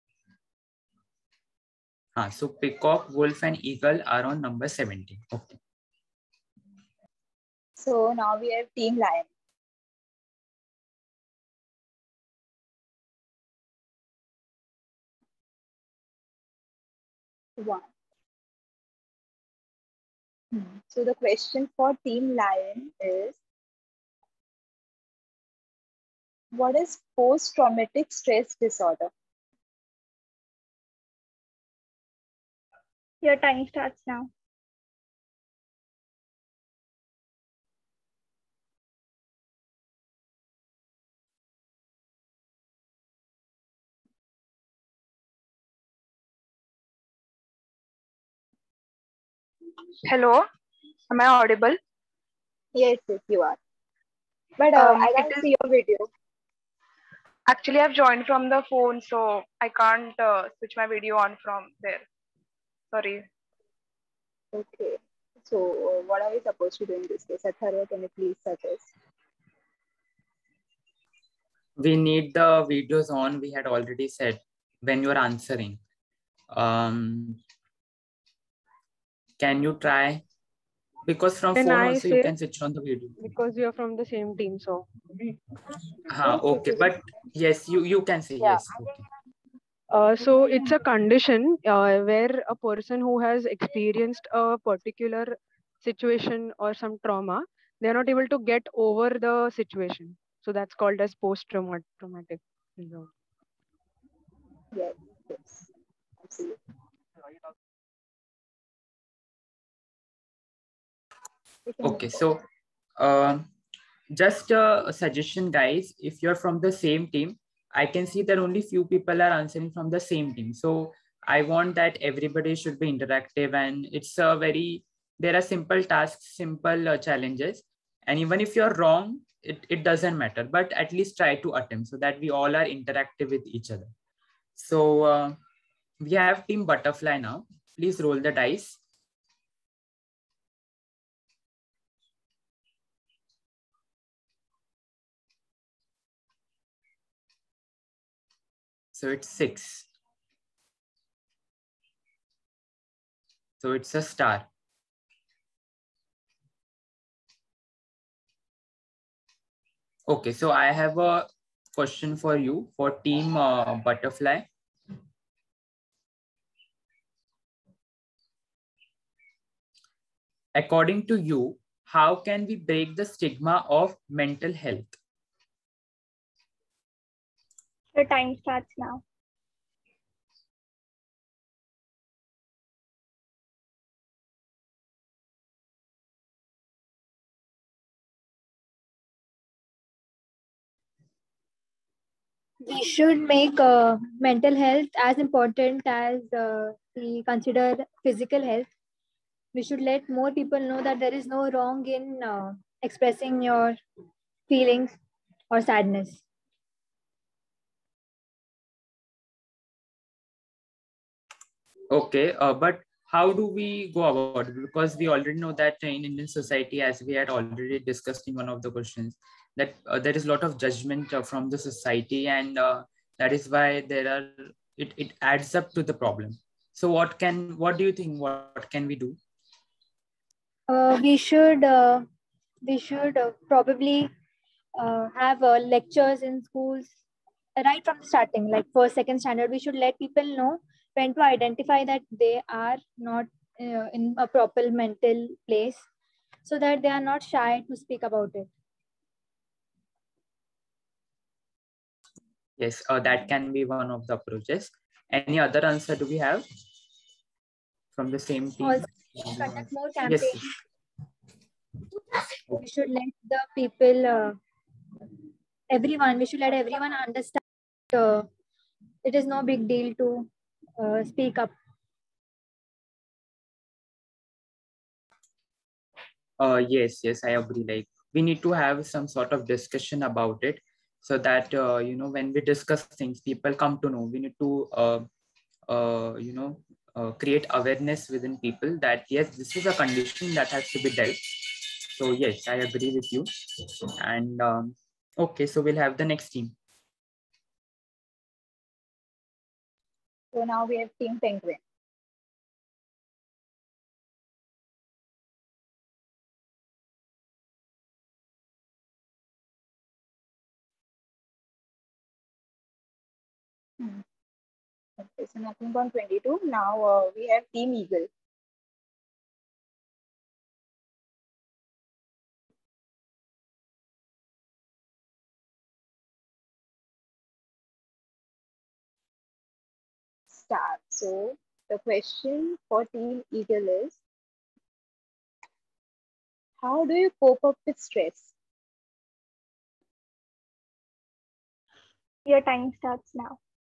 Ah, so Peacock, Wolf, and Eagle are on number seventeen. Okay. So now we have Team Lion. One. Hmm. So the question for Team Lion is, what is post-traumatic stress disorder? Your time starts now. Hello, am I audible? Yes, yes, you are. But uh, Um, I it can't is see your video. actually I've joined from the phone, so I can't uh, switch my video on from there. Sorry. Okay. So uh, what are we supposed to do in this case? Atharva, can you please suggest? We need the videos on, we had already said, when you're answering. Um, can you try? Because from Can phone I also you say? can switch on the video. Because you're from the same team, so. Ha, okay, but yes, you, you can say Yeah. yes. Okay. Uh, so it's a condition uh, where a person who has experienced a particular situation or some trauma, they're not able to get over the situation. So that's called as post-traumatic syndrome. Yes, yes, absolutely. Okay, so uh, just a suggestion, guys. If you're from the same team, I can see that only few people are answering from the same team. So I want that everybody should be interactive, and it's a very, there are simple tasks, simple uh, challenges. And even if you're wrong, it, it doesn't matter, but at least try to attempt so that we all are interactive with each other. So uh, we have Team Butterfly now. Please roll the dice. So it's six. So it's a star. Okay, so I have a question for you for team uh, butterfly. According to you, how can we break the stigma of mental health? The time starts now. We should make uh, mental health as important as uh, we consider physical health. We should let more people know that there is no wrong in uh, expressing your feelings or sadness. Okay, uh, but how do we go about it? Because we already know that in Indian society, as we had already discussed in one of the questions, that uh, there is a lot of judgment uh, from the society, and uh, that is why there are it, it adds up to the problem. So what can what do you think? What can we do? Uh, we should uh, we should uh, probably uh, have uh, lectures in schools right from the starting, like first, second standard. We should let people know when to identify that they are not uh, in a proper mental place, so that they are not shy to speak about it. Yes, uh, that can be one of the approaches. Any other answer do we have from the same team? Also, conduct more campaigns. Yes. We should let the people, uh, everyone, we should let everyone understand uh, it is no big deal to uh, speak up. Uh, yes, yes, I agree. Like we need to have some sort of discussion about it, so that uh, you know, when we discuss things, people come to know. We need to uh, uh, you know uh, create awareness within people that yes, this is a condition that has to be dealt. So yes, I agree with you. And um, okay, so we'll have the next team. So now we have Team Penguin. Hmm. Okay, so nothing on twenty-two. Now uh, we have Team Eagle. Start. So the question for Team Eagle is, how do you cope up with stress? Your time starts now.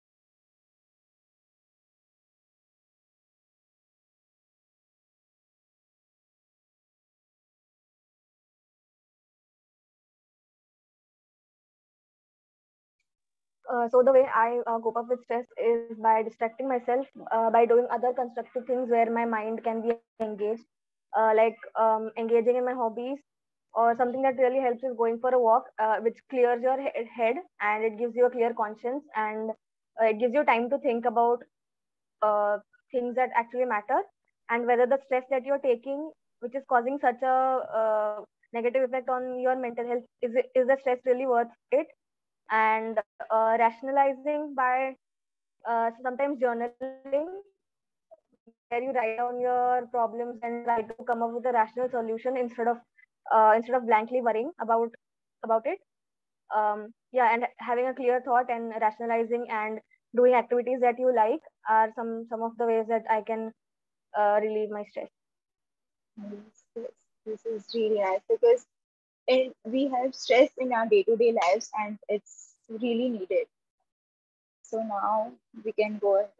Uh, so the way I uh, cope up with stress is by distracting myself uh, by doing other constructive things where my mind can be engaged, uh, like um, engaging in my hobbies, or something that really helps is going for a walk, uh, which clears your he- head and it gives you a clear conscience, and uh, it gives you time to think about uh, things that actually matter, and whether the stress that you're taking, which is causing such a uh, negative effect on your mental health, is it, is the stress really worth it? And uh, rationalizing by uh, sometimes journaling, where you write down your problems and try to come up with a rational solution instead of uh, instead of blankly worrying about about it. Um, yeah, and having a clear thought and rationalizing and doing activities that you like are some some of the ways that I can uh, relieve my stress. Yes, yes, this is really nice because it, we have stress in our day-to-day lives and it's really needed. So now we can go ahead.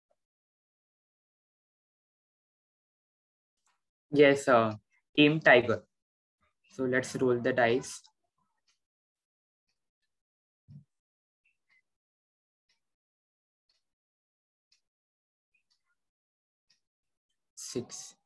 Yes, uh, Team Tiger. So let's roll the dice. Six.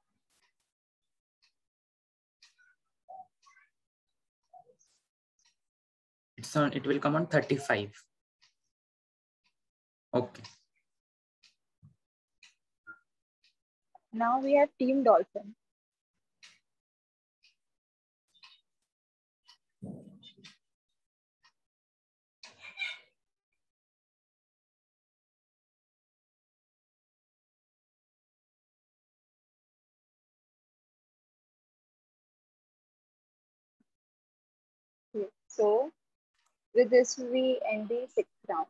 It's on. It will come on thirty-five. Okay. Now we have Team Dolphin. Okay. So with this, we end the sixth round.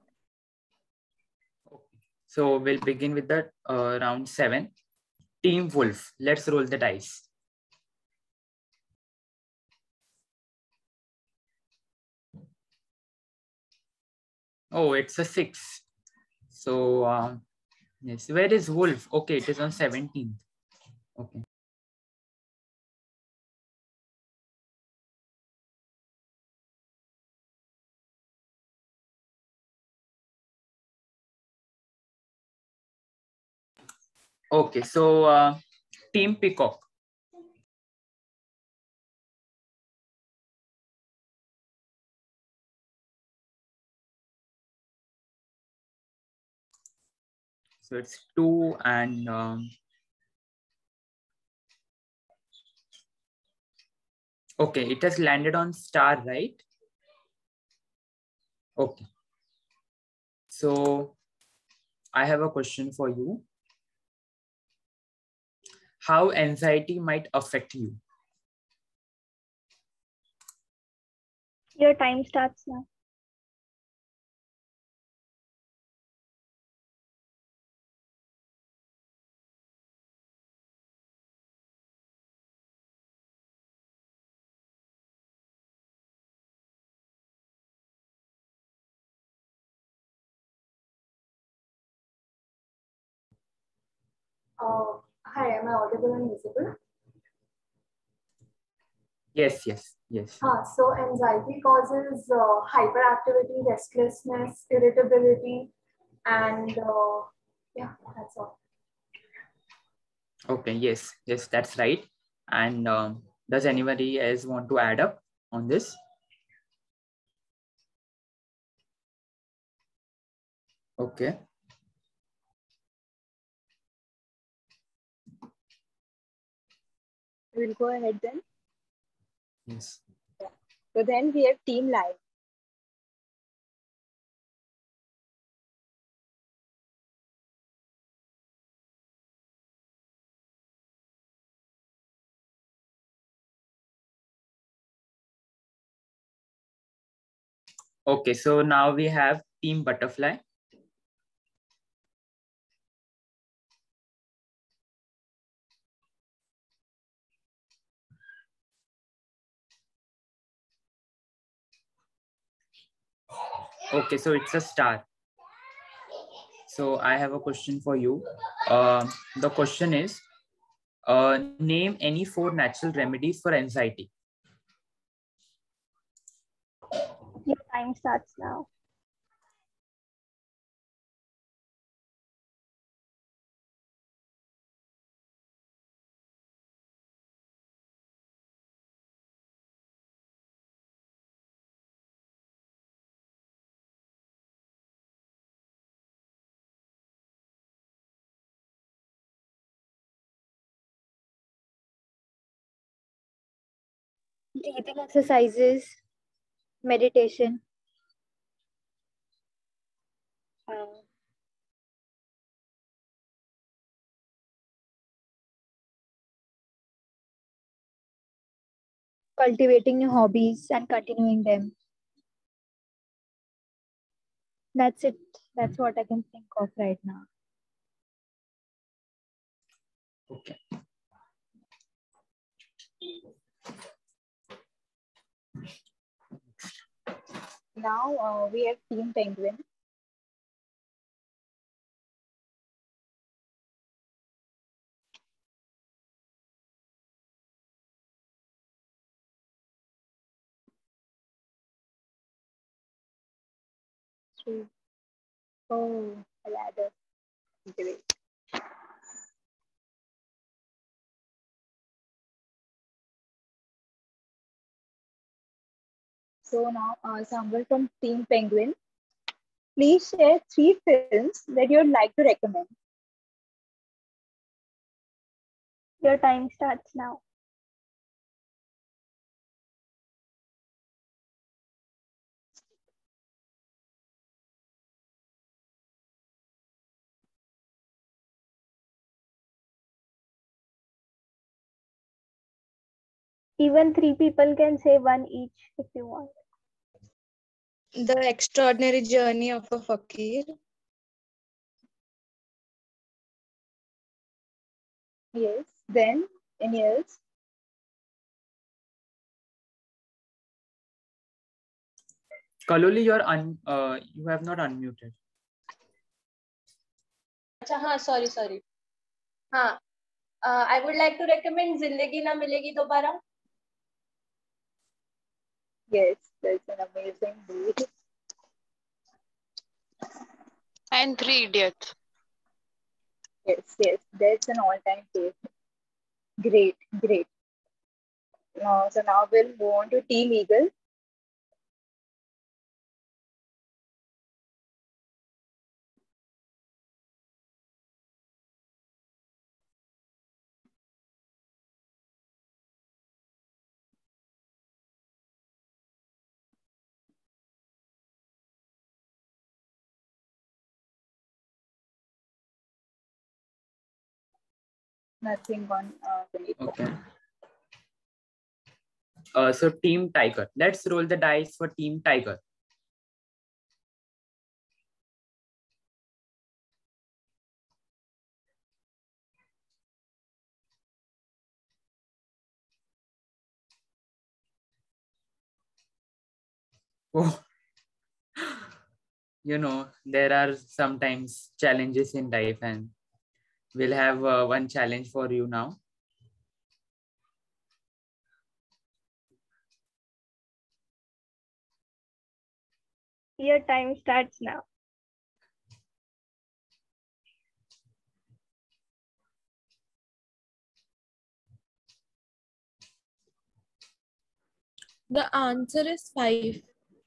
So we'll begin with the uh, round seven. Team Wolf. Let's roll the dice. Oh, it's a six. So uh, yes, where is Wolf? Okay, it is on seventeenth. Okay. Okay, so uh, Team Peacock. So it's two and um, okay, it has landed on star, right? Okay. So I have a question for you. How anxiety might affect you? Your time starts now. Uh, hi, am I audible and visible? Yes, yes, yes. Uh, so anxiety causes uh, hyperactivity, restlessness, irritability, and uh, yeah, that's all. Okay, yes, yes, that's right. And um, does anybody else want to add up on this? Okay. We'll go ahead then. Yes. Yeah. So then we have Team Lion. Okay, so now we have Team Butterfly. Okay, so it's a star. So I have a question for you. Uh, the question is, uh, name any four natural remedies for anxiety. Your time starts now. Breathing exercises, meditation, uh, cultivating new hobbies and continuing them. That's it. That's what I can think of right now. Okay. Now uh, we have Team Penguin. Three. Oh, a ladder. Great. So now, uh, someone from Team Penguin, please share three films that you'd like to recommend. Your time starts now. Even three people can say one each if you want. The Extraordinary Journey of a Fakir. Yes. Then, any else? Kaloli, you're un, uh, you have not unmuted. अच्छा हाँ sorry sorry हाँ uh, I would like to recommend जिंदगी ना मिलेगी दोबारा. Yes, that's an amazing movie. And Three Idiots. Yes, yes, that's an all-time favorite. Great, great. Now, so now we'll move on to Team Eagle. Nothing on uh, the Okay. Uh, so Team Tiger. Let's roll the dice for Team Tiger. Oh, you know, there are sometimes challenges in life, and we'll have uh, one challenge for you now. Your time starts now. The answer is five.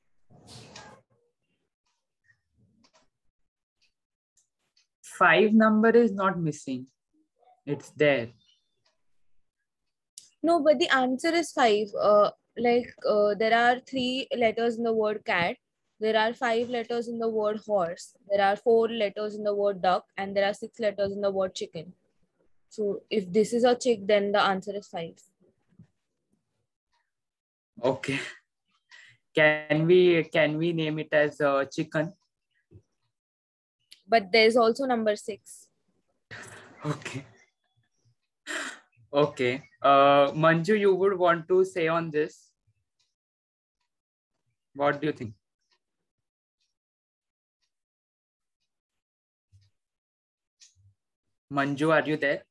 Five number is not missing. It's there. No, but the answer is five. Uh, like uh, there are three letters in the word cat. There are five letters in the word horse. There are four letters in the word duck, and there are six letters in the word chicken. So if this is a chick, then the answer is five. Okay. Can we can we name it as uh, chicken? But there's also number six. Okay. Okay. Uh, Manju, you would want to say on this? What do you think? Manju, are you there?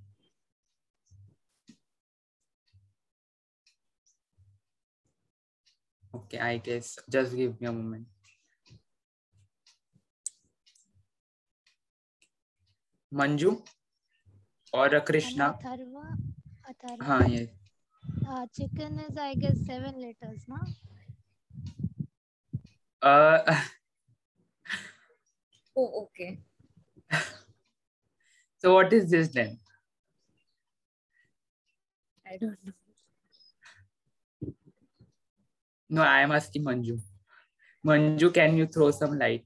Okay, I guess just give me a moment. Manju or a Krishna? Atharva. Atharva. हाँ, yes. Uh, chicken is, I guess, seven letters, no? Uh, Oh, okay. so what is this then? I don't know. No, I am asking Manju. Manju, can you throw some light?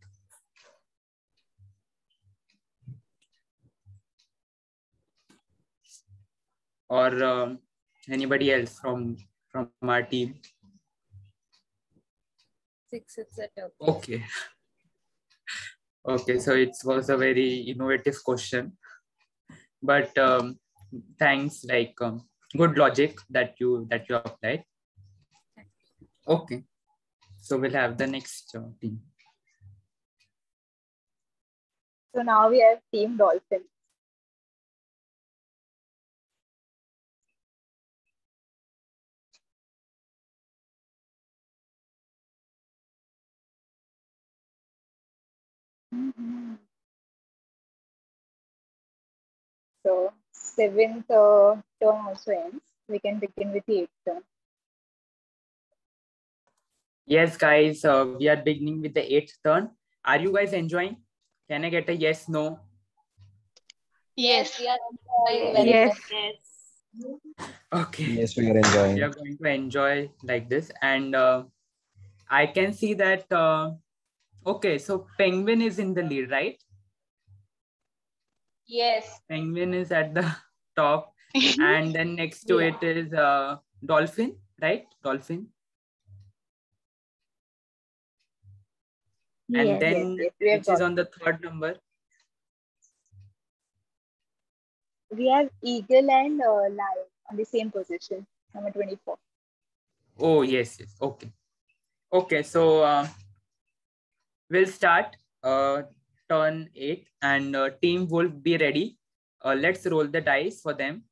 Or um, anybody else from from our team? Six, et cetera. Okay. Okay, so it was a very innovative question, but um, thanks. Like um, good logic that you that you applied. Okay, so we'll have the next uh, team. So now we have Team Dolphin. Mm-hmm. So seventh uh, term also ends. We can begin with the eighth term. Yes, guys, uh, we are beginning with the eighth turn. Are you guys enjoying? Can I get a yes, no? Yes. We are enjoying very Yes. much. Yes. Okay. Yes, we are We enjoying. are going to enjoy like this. And uh, I can see that, uh, okay, so Penguin is in the lead, right? Yes. Penguin is at the top. And then next to Yeah. it is uh, Dolphin, right? Dolphin. And Yes, then yes, we have which is got. on the third number? We have eagle and uh, lion on the same position, number twenty-four. Oh, yes, yes. Okay. Okay, so uh, we'll start uh, turn eight and uh, team will be ready. Uh, let's roll the dice for them.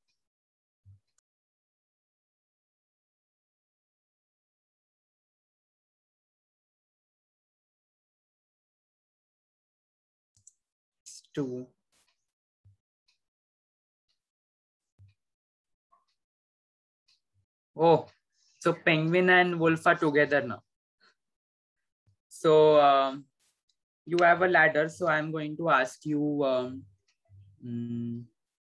Two. Oh, so Penguin and Wolf are together now. So um, you have a ladder. So I'm going to ask you. Um, mm,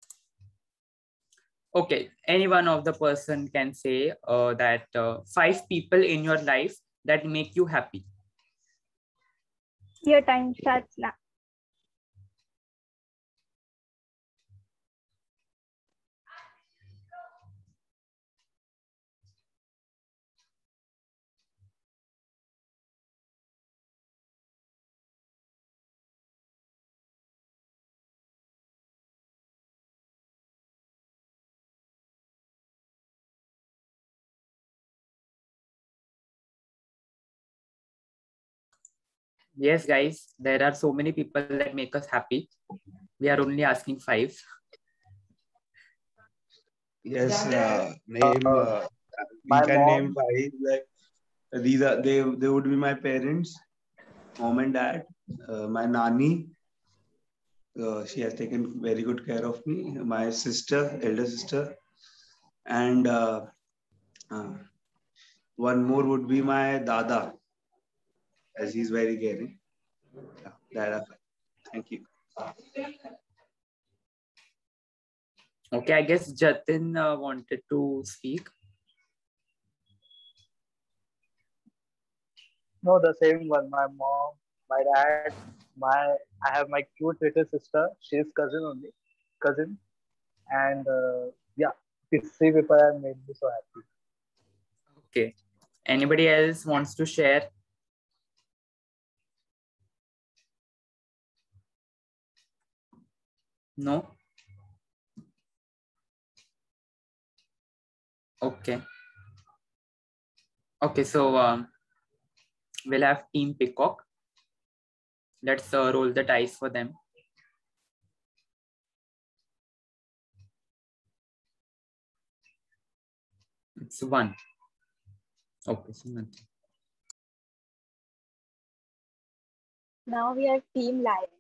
okay, any one of the person can say uh, that uh, five people in your life that make you happy. Your time starts now. Yes, guys, there are so many people that make us happy. We are only asking five. Yes, uh, name. Uh, we My can name mom. five. Like these are they. They would be my parents, mom and dad. Uh, my nani. Uh, she has taken very good care of me. My sister, elder sister, and uh, uh, one more would be my dada, as he's very caring. Yeah, that are fine. Thank you. Okay, I guess Jatin uh, wanted to speak. No, the same one. My mom, my dad, my I have my cute little sister. She's cousin only, cousin, and uh, yeah, these three people have made me so happy. Okay. Anybody else wants to share? No? Okay. Okay, so um, we'll have Team Peacock. Let's uh, roll the dice for them. It's one. Okay, so nothing. Now we have team lion.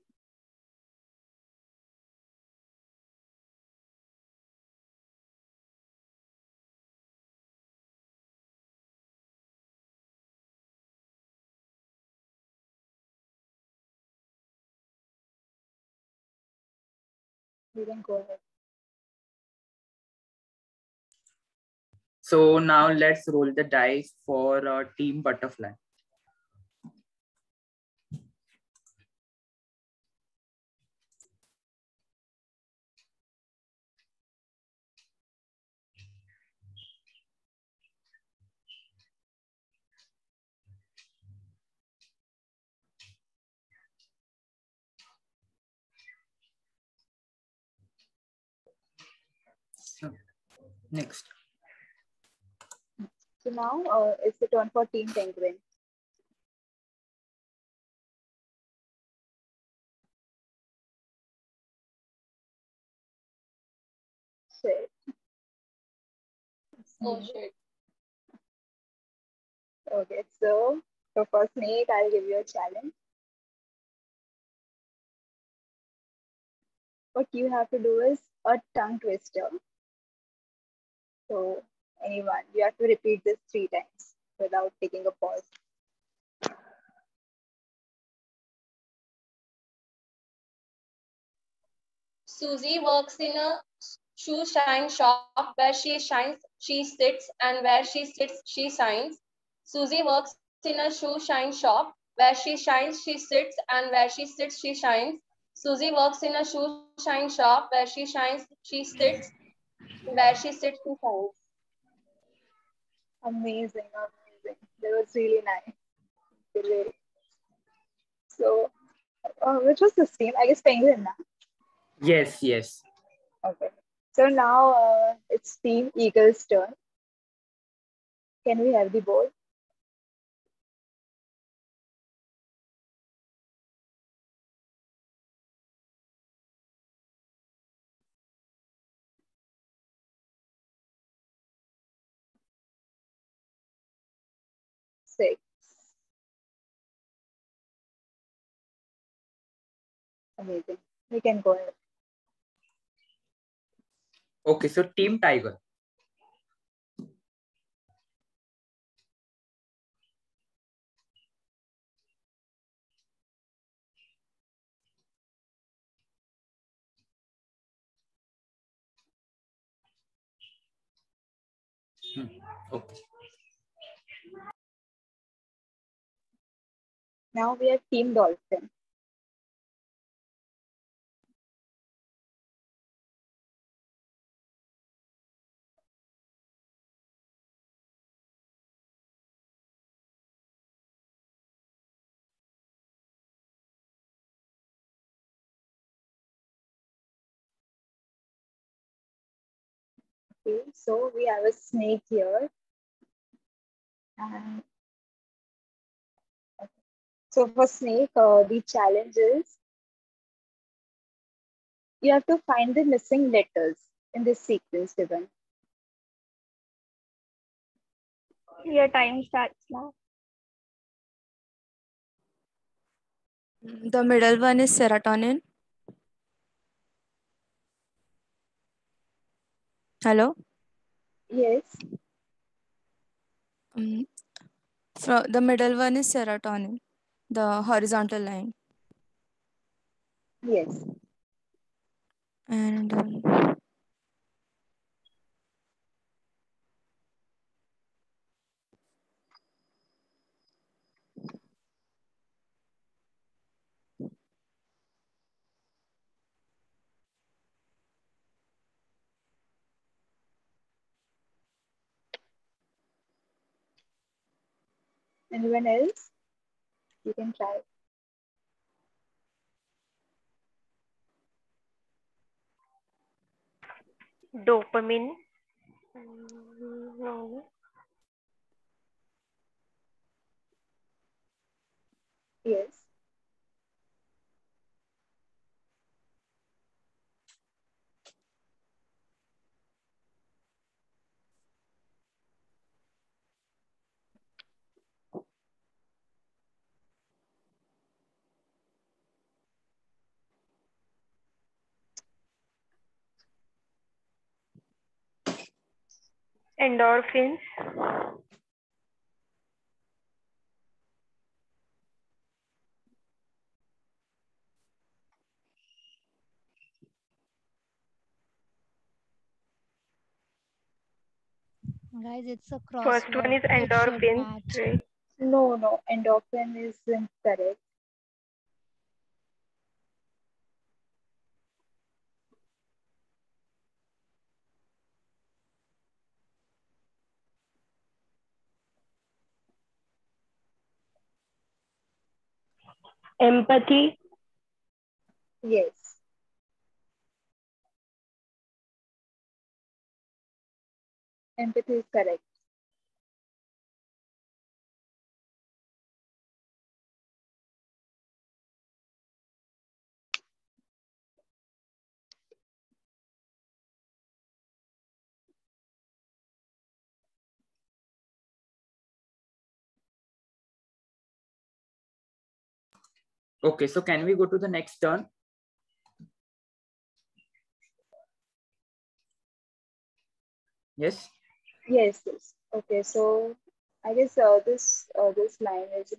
You can go ahead. So now let's roll the dice for uh, Team Butterfly. So, next. So now uh, it's the turn for team penguin. Shit. Oh shit. Okay, so so for snake, I'll give you a challenge. What you have to do is a tongue twister. So anyone, you have to repeat this three times without taking a pause. Susie works in a shoe shine shop. Where she shines, she sits, and where she sits, she shines. Susie works in a shoe shine shop. Where she shines, she sits, and where she sits, she shines. Susie works in a shoe shine shop. Where she shines, she sits, and where she sits, she shines. Amazing, amazing. That was really nice. Really. So, uh, which was this team? I guess Penguin now. Yes, yes. Okay. So now uh, it's Team Eagle's turn. Can we have the board? Six. Amazing. We can go ahead. Okay, so Team Tiger. Hmm. Okay. Now we have Team Dolphin. Okay, so we have a snake here. And okay. So for snake, uh, the challenge is you have to find the missing letters in this sequence given. Your time starts now. The middle one is serotonin. Hello? Yes. Um, so the middle one is serotonin, the horizontal line. Yes. And um, Anyone else? You can try. Dopamine. Mm, no. Yes. Endorphins. Guys, it's a First one crossword. is It should endorphins, match. right? No, no. Endorphin is incorrect. Empathy. Yes. Empathy is correct. Okay, so can we go to the next turn? Yes. Yes, yes. Okay, so I guess uh, this uh, this line is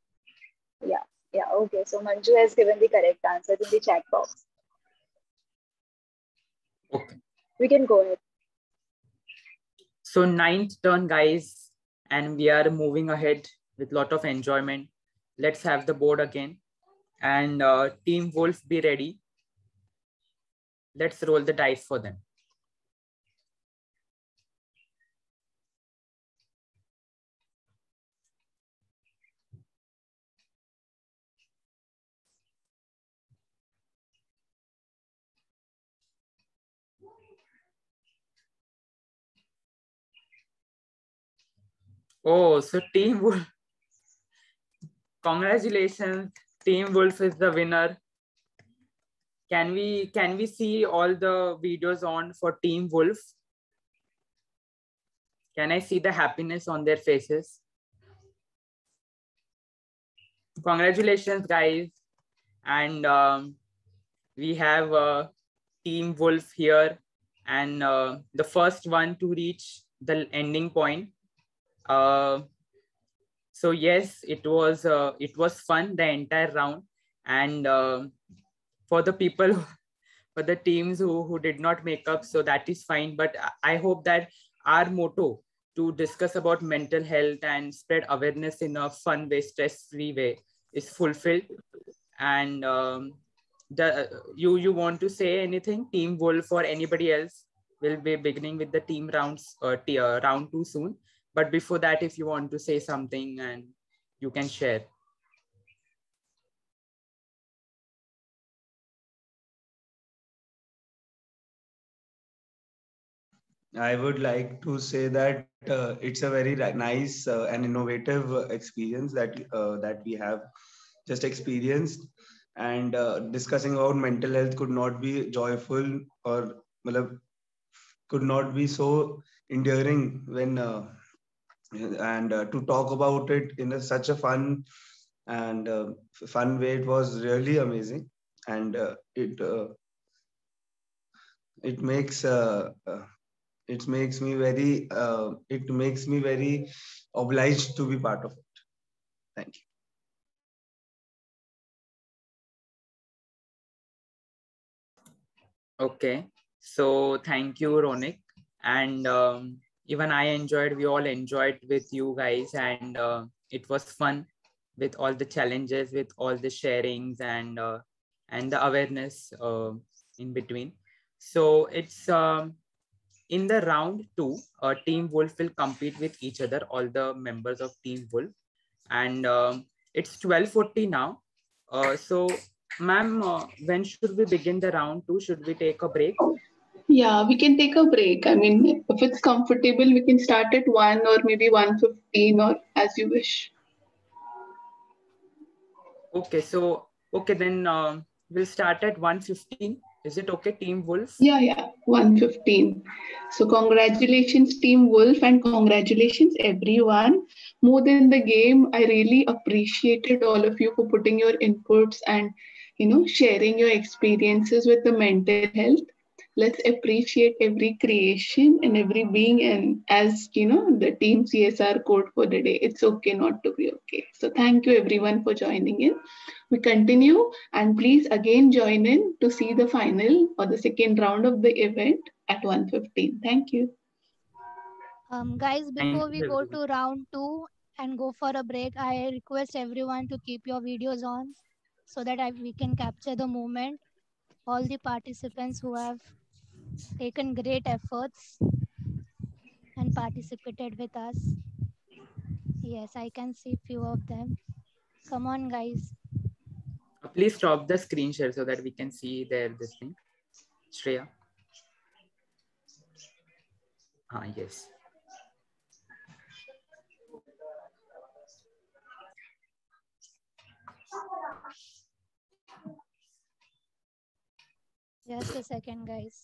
yeah, yeah. Okay, so Manju has given the correct answer in the chat box. Okay. We can go ahead. So ninth turn, guys, and we are moving ahead with lot of enjoyment. Let's have the board again. And uh, Team Wolf, be ready. Let's roll the dice for them. Oh, so Team Wolf. Congratulations, Team Wolf is the winner. Can we can we see all the videos on for Team Wolf? Can I see the happiness on their faces? Congratulations, guys. And um, we have uh, Team Wolf here, and uh, the first one to reach the ending point. Uh, so yes, it was uh, it was fun the entire round, and uh, for the people, for the teams who who did not make up, so that is fine. But I hope that our motto to discuss about mental health and spread awareness in a fun way, stress-free way, is fulfilled. And um, the you you want to say anything, Team Wolf or anybody else? We'll be beginning with the team rounds uh, uh, round two soon. But before that, if you want to say something, and you can share. I would like to say that uh, it's a very nice uh, and innovative uh, experience that uh, that we have just experienced, and uh, discussing about mental health could not be joyful or matlab, could not be so endearing when uh, and uh, to talk about it in a, such a fun and uh, fun way. It was really amazing, and uh, it uh, it makes uh, uh, it makes me very uh, it makes me very obliged to be part of it. Thank you. Okay, so thank you, Ronik. And um, even I enjoyed, we all enjoyed with you guys, and uh, it was fun with all the challenges, with all the sharings, and uh, and the awareness uh, in between. So it's um, in the round two, uh, Team Wolf will compete with each other, all the members of Team Wolf, and um, it's twelve forty now. Uh, so, ma'am, uh, when should we begin the round two? Should we take a break? Yeah, we can take a break. I mean, if it's comfortable, we can start at one or maybe one fifteen or as you wish. Okay, so, okay, then um, we'll start at one fifteen. Is it okay, Team Wolf? Yeah, yeah, one fifteen. So congratulations, Team Wolf, and congratulations, everyone. More than the game, I really appreciated all of you for putting your inputs and, you know, sharing your experiences with the mental health. Let's appreciate every creation and every being. And as you know, the team C S R code for the day, it's okay not to be okay. So thank you everyone for joining in. We continue, and please again join in to see the final or the second round of the event at one fifteen. Thank you. Um, guys, before we go to round two and go for a break, I request everyone to keep your videos on so that I, we can capture the moment. All the participants who have taken great efforts and participated with us. Yes, I can see few of them. Come on, guys. Please stop the screen share so that we can see their this thing. Shreya. Ah, yes. Just a second, guys.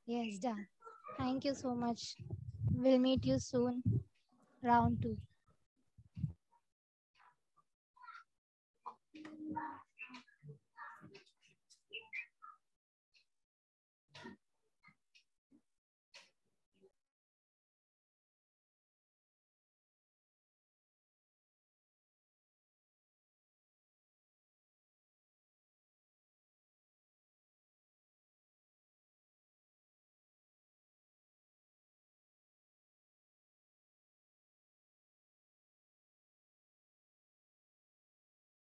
Yes, done. Thank you so much. We'll meet you soon. Round two.